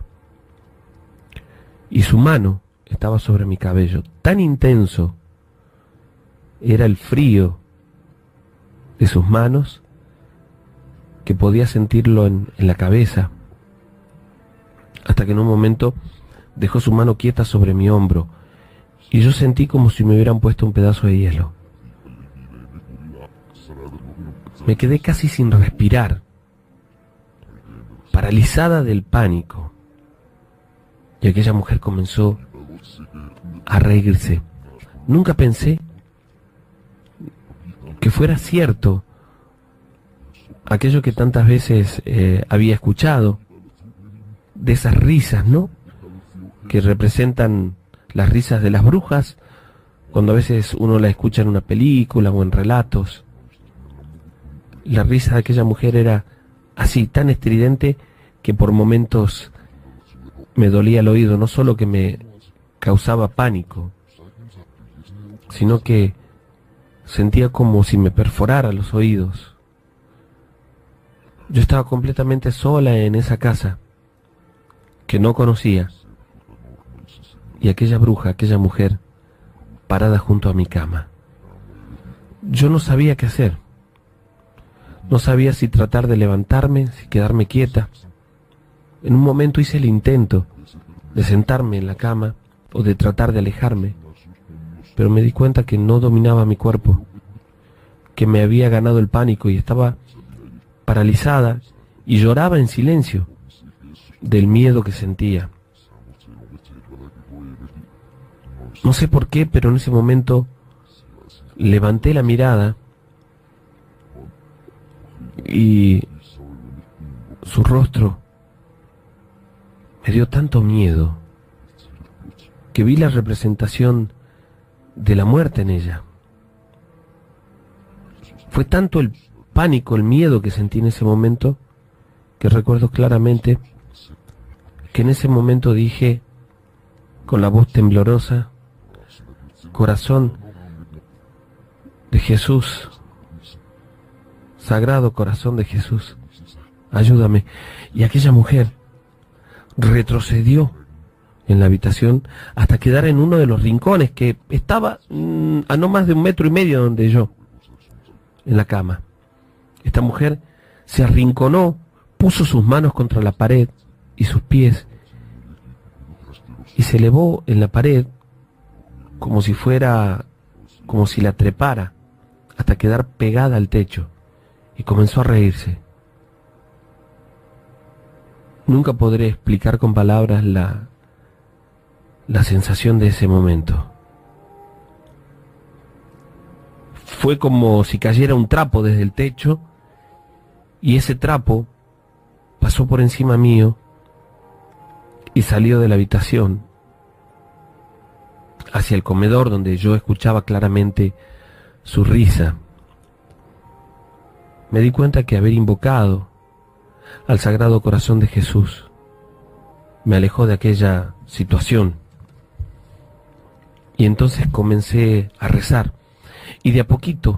F: Y su mano estaba sobre mi cabello. Tan intenso era el frío de sus manos que podía sentirlo en la cabeza. Hasta que en un momento dejó su mano quieta sobre mi hombro, y yo sentí como si me hubieran puesto un pedazo de hielo. Me quedé casi sin respirar, paralizada del pánico, y aquella mujer comenzó a reírse. Nunca pensé que fuera cierto aquello que tantas veces había escuchado, de esas risas, ¿no?, que representan las risas de las brujas, cuando a veces uno la escucha en una película o en relatos. La risa de aquella mujer era así, tan estridente, que por momentos me dolía el oído. No solo que me causaba pánico, sino que sentía como si me perforara los oídos. Yo estaba completamente sola en esa casa que no conocía, y aquella bruja, aquella mujer, parada junto a mi cama. Yo no sabía qué hacer. No sabía si tratar de levantarme, si quedarme quieta. En un momento hice el intento de sentarme en la cama o de tratar de alejarme, pero me di cuenta que no dominaba mi cuerpo, que me había ganado el pánico y estaba paralizada, y lloraba en silencio del miedo que sentía. No sé por qué, pero en ese momento levanté la mirada Y su rostro me dio tanto miedo que vi la representación de la muerte en ella. Fue tanto el pánico, el miedo que sentí en ese momento, que recuerdo claramente que en ese momento dije con la voz temblorosa: corazón de Jesús, Sagrado Corazón de Jesús, ayúdame. Y aquella mujer retrocedió en la habitación hasta quedar en uno de los rincones que estaba a no más de 1,5 metros donde yo, en la cama. Esta mujer se arrinconó, puso sus manos contra la pared y sus pies, y se elevó en la pared como si la trepara hasta quedar pegada al techo, y comenzó a reírse. Nunca podré explicar con palabras la sensación de ese momento. Fue como si cayera un trapo desde el techo, y ese trapo pasó por encima mío y salió de la habitación hacia el comedor, donde yo escuchaba claramente su risa. Me di cuenta que haber invocado al Sagrado Corazón de Jesús me alejó de aquella situación. Y entonces comencé a rezar, y de a poquito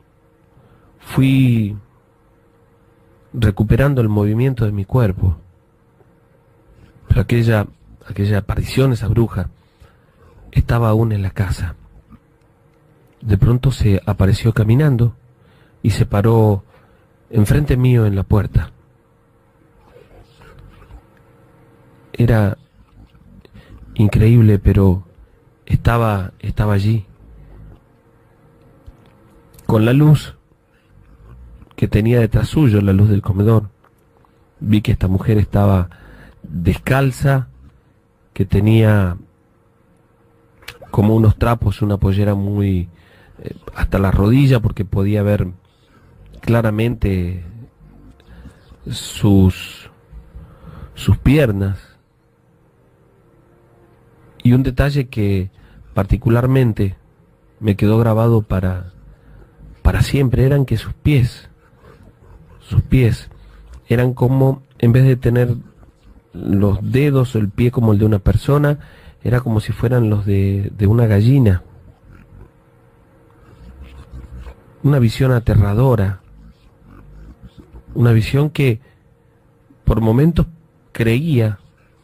F: fui recuperando el movimiento de mi cuerpo. Pero aquella aparición, esa bruja, estaba aún en la casa. De pronto se apareció caminando y se paró enfrente mío en la puerta. Era increíble, pero estaba allí, con la luz que tenía detrás suyo, la luz del comedor. Vi que esta mujer estaba descalza, que tenía como unos trapos, una pollera muy hasta la rodilla, porque podía ver claramente sus piernas. Y un detalle que particularmente me quedó grabado para siempre, eran que sus pies eran como, en vez de tener los dedos o el pie como el de una persona, era como si fueran los de una gallina. Una visión aterradora, una visión que por momentos creía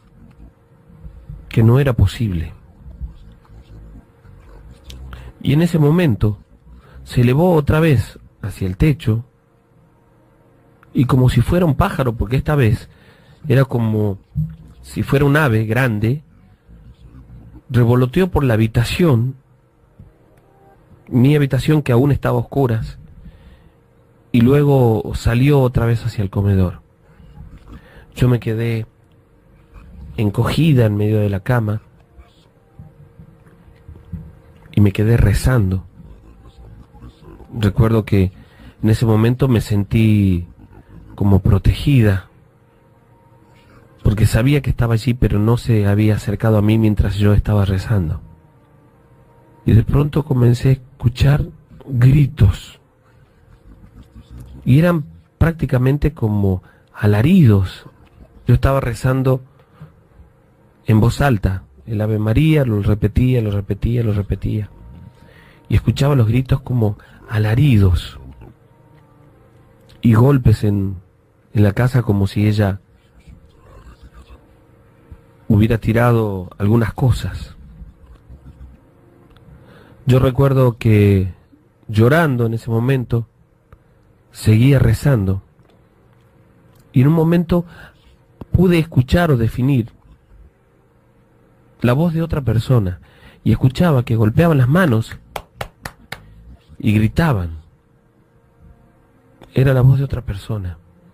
F: que no era posible. Y en ese momento se elevó otra vez hacia el techo, y como si fuera un pájaro, porque esta vez era como si fuera un ave grande, revoloteó por la habitación, mi habitación que aún estaba a oscuras, y luego salió otra vez hacia el comedor. Yo me quedé encogida en medio de la cama y me quedé rezando. Recuerdo que en ese momento me sentí como protegida, porque sabía que estaba allí, pero no se había acercado a mí mientras yo estaba rezando. Y de pronto comencé a escuchar gritos, y eran prácticamente como alaridos. Yo estaba rezando en voz alta el Ave María, lo repetía, y escuchaba los gritos como alaridos y golpes en la casa, como si ella hubiera tirado algunas cosas. Yo recuerdo que, llorando en ese momento, seguía rezando, y en un momento pude escuchar o definir la voz de otra persona, y escuchaba que golpeaban las manos y gritaban. Era la voz de otra persona.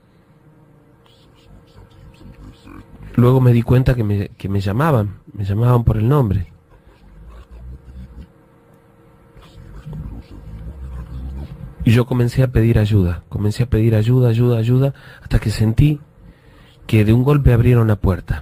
F: Luego me di cuenta que me llamaban por el nombre. Y yo comencé a pedir ayuda, ayuda, hasta que sentí que de un golpe abrieron la puerta.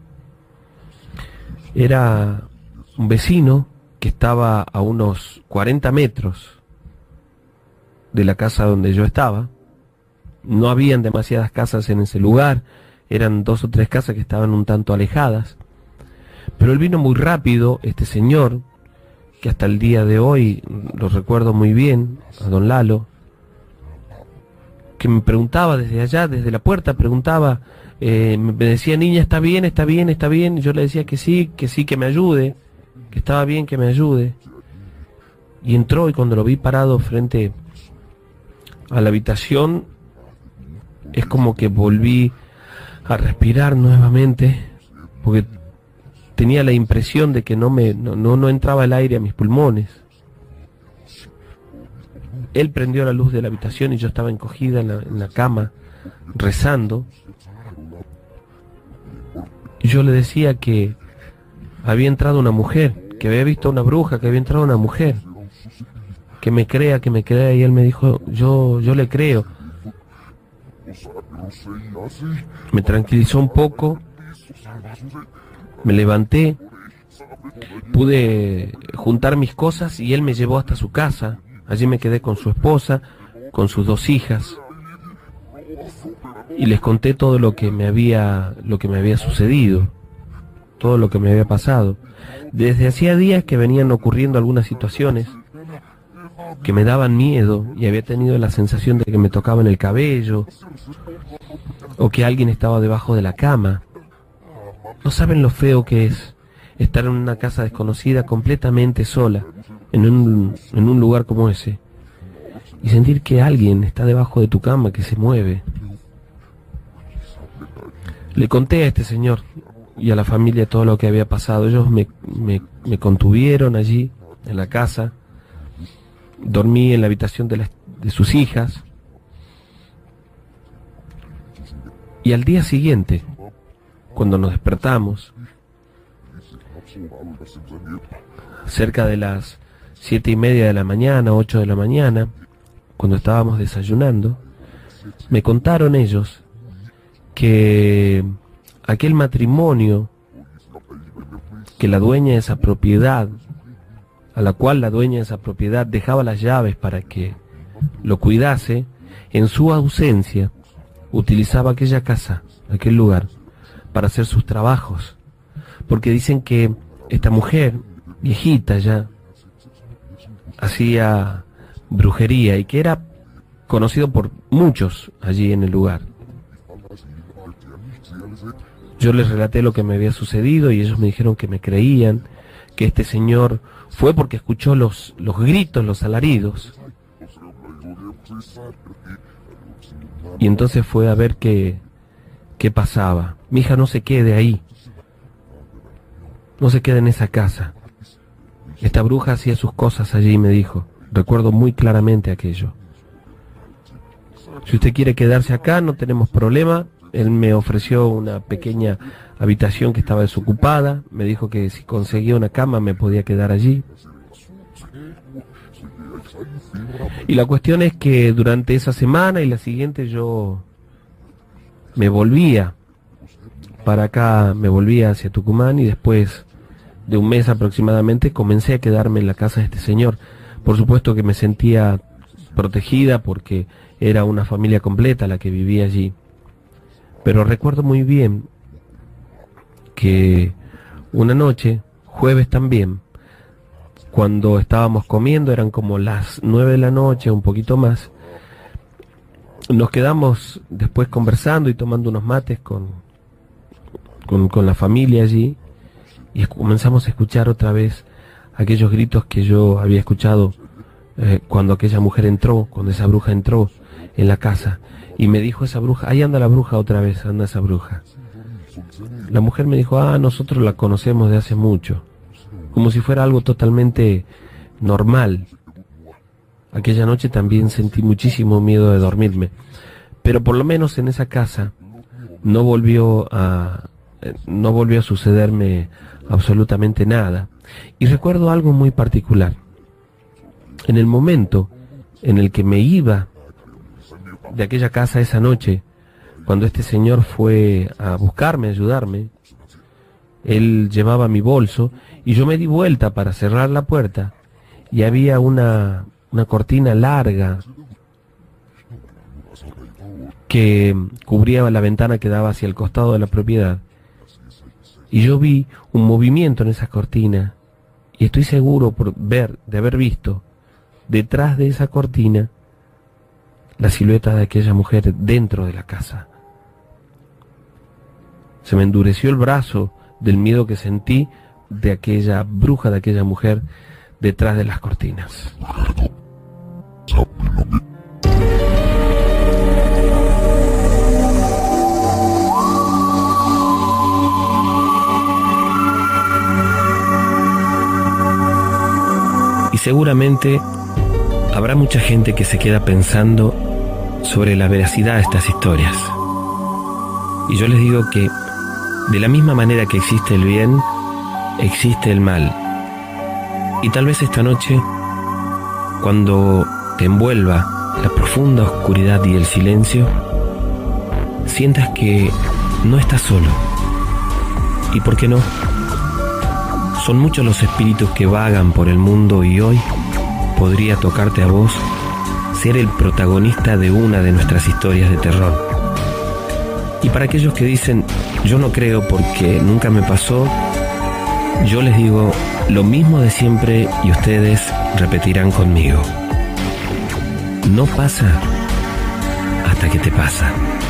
F: Era un vecino que estaba a unos 40 metros de la casa donde yo estaba. No habían demasiadas casas en ese lugar, eran 2 o 3 casas que estaban un tanto alejadas. Pero él vino muy rápido, este señor, que hasta el día de hoy lo recuerdo muy bien, a don Lalo, que me preguntaba desde allá, desde la puerta, preguntaba, me decía, niña, ¿está bien, está bien, está bien? Y yo le decía que sí, que me ayude, que estaba bien, que me ayude. Y entró, y cuando lo vi parado frente a la habitación, es como que volví a respirar nuevamente, porque tenía la impresión de que no entraba el aire a mis pulmones. Él prendió la luz de la habitación y yo estaba encogida en la cama, rezando. Y yo le decía que había entrado una mujer, que había visto una bruja, que había entrado una mujer. Que me crea, y él me dijo, yo le creo. Me tranquilizó un poco, me levanté, pude juntar mis cosas y él me llevó hasta su casa. Allí me quedé con su esposa, con sus 2 hijas, y les conté todo lo que me había sucedido, todo lo que me había pasado. Desde hacía días que venían ocurriendo algunas situaciones que me daban miedo, y había tenido la sensación de que me tocaban el cabello o que alguien estaba debajo de la cama. No saben lo feo que es estar en una casa desconocida, completamente sola, en un lugar como ese, y sentir que alguien está debajo de tu cama, que se mueve. Le conté a este señor y a la familia todo lo que había pasado. Ellos me contuvieron allí en la casa. Dormí en la habitación de sus hijas. Y al día siguiente, cuando nos despertamos, cerca de las 7:30 de la mañana, 8 de la mañana, cuando estábamos desayunando, me contaron ellos que aquel matrimonio, que la dueña de esa propiedad, a la cual la dueña de esa propiedad dejaba las llaves para que lo cuidase, en su ausencia utilizaba aquella casa, aquel lugar, para hacer sus trabajos, porque dicen que esta mujer, viejita ya, hacía brujería y que era conocido por muchos allí en el lugar. Yo les relaté lo que me había sucedido y ellos me dijeron que me creían, que este señor fue porque escuchó los gritos, los alaridos, y entonces fue a ver qué pasaba. Mi hija, no se quede ahí, no se quede en esa casa. Esta bruja hacía sus cosas allí, me dijo. Recuerdo muy claramente aquello. Si usted quiere quedarse acá, no tenemos problema. Él me ofreció una pequeña habitación que estaba desocupada. Me dijo que si conseguía una cama me podía quedar allí. Y la cuestión es que durante esa semana y la siguiente yo me volvía para acá, me volvía hacia Tucumán, y después de un mes aproximadamente comencé a quedarme en la casa de este señor. Por supuesto que me sentía protegida porque era una familia completa la que vivía allí. Pero recuerdo muy bien que una noche, jueves también, cuando estábamos comiendo, eran como las 9 de la noche, un poquito más, nos quedamos después conversando y tomando unos mates con la familia allí, y comenzamos a escuchar otra vez aquellos gritos que yo había escuchado cuando aquella mujer entró, cuando esa bruja entró en la casa. Y me dijo esa bruja, ahí anda la bruja otra vez, anda esa bruja. La mujer me dijo, nosotros la conocemos de hace mucho. Como si fuera algo totalmente normal. Aquella noche también sentí muchísimo miedo de dormirme. Pero por lo menos en esa casa no volvió a sucederme absolutamente nada. Y recuerdo algo muy particular. en el momento en el que me iba de aquella casa esa noche, cuando este señor fue a buscarme, a ayudarme, él llevaba mi bolso y yo me di vuelta para cerrar la puerta y había una cortina larga que cubría la ventana que daba hacia el costado de la propiedad. Y yo vi un movimiento en esa cortina y estoy seguro de haber visto detrás de esa cortina la silueta de aquella mujer dentro de la casa. Se me endureció el brazo del miedo que sentí de aquella bruja, de aquella mujer detrás de las cortinas. Y seguramente habrá mucha gente que se queda pensando sobre la veracidad de estas historias. Y yo les digo que de la misma manera que existe el bien, existe el mal. Y tal vez esta noche, cuando te envuelva la profunda oscuridad y el silencio, sientas que no estás solo. ¿Y por qué no? Son muchos los espíritus que vagan por el mundo y hoy podría tocarte a vos ser el protagonista de una de nuestras historias de terror. Y para aquellos que dicen, yo no creo porque nunca me pasó, yo les digo lo mismo de siempre y ustedes repetirán conmigo. No pasa hasta que te pasa.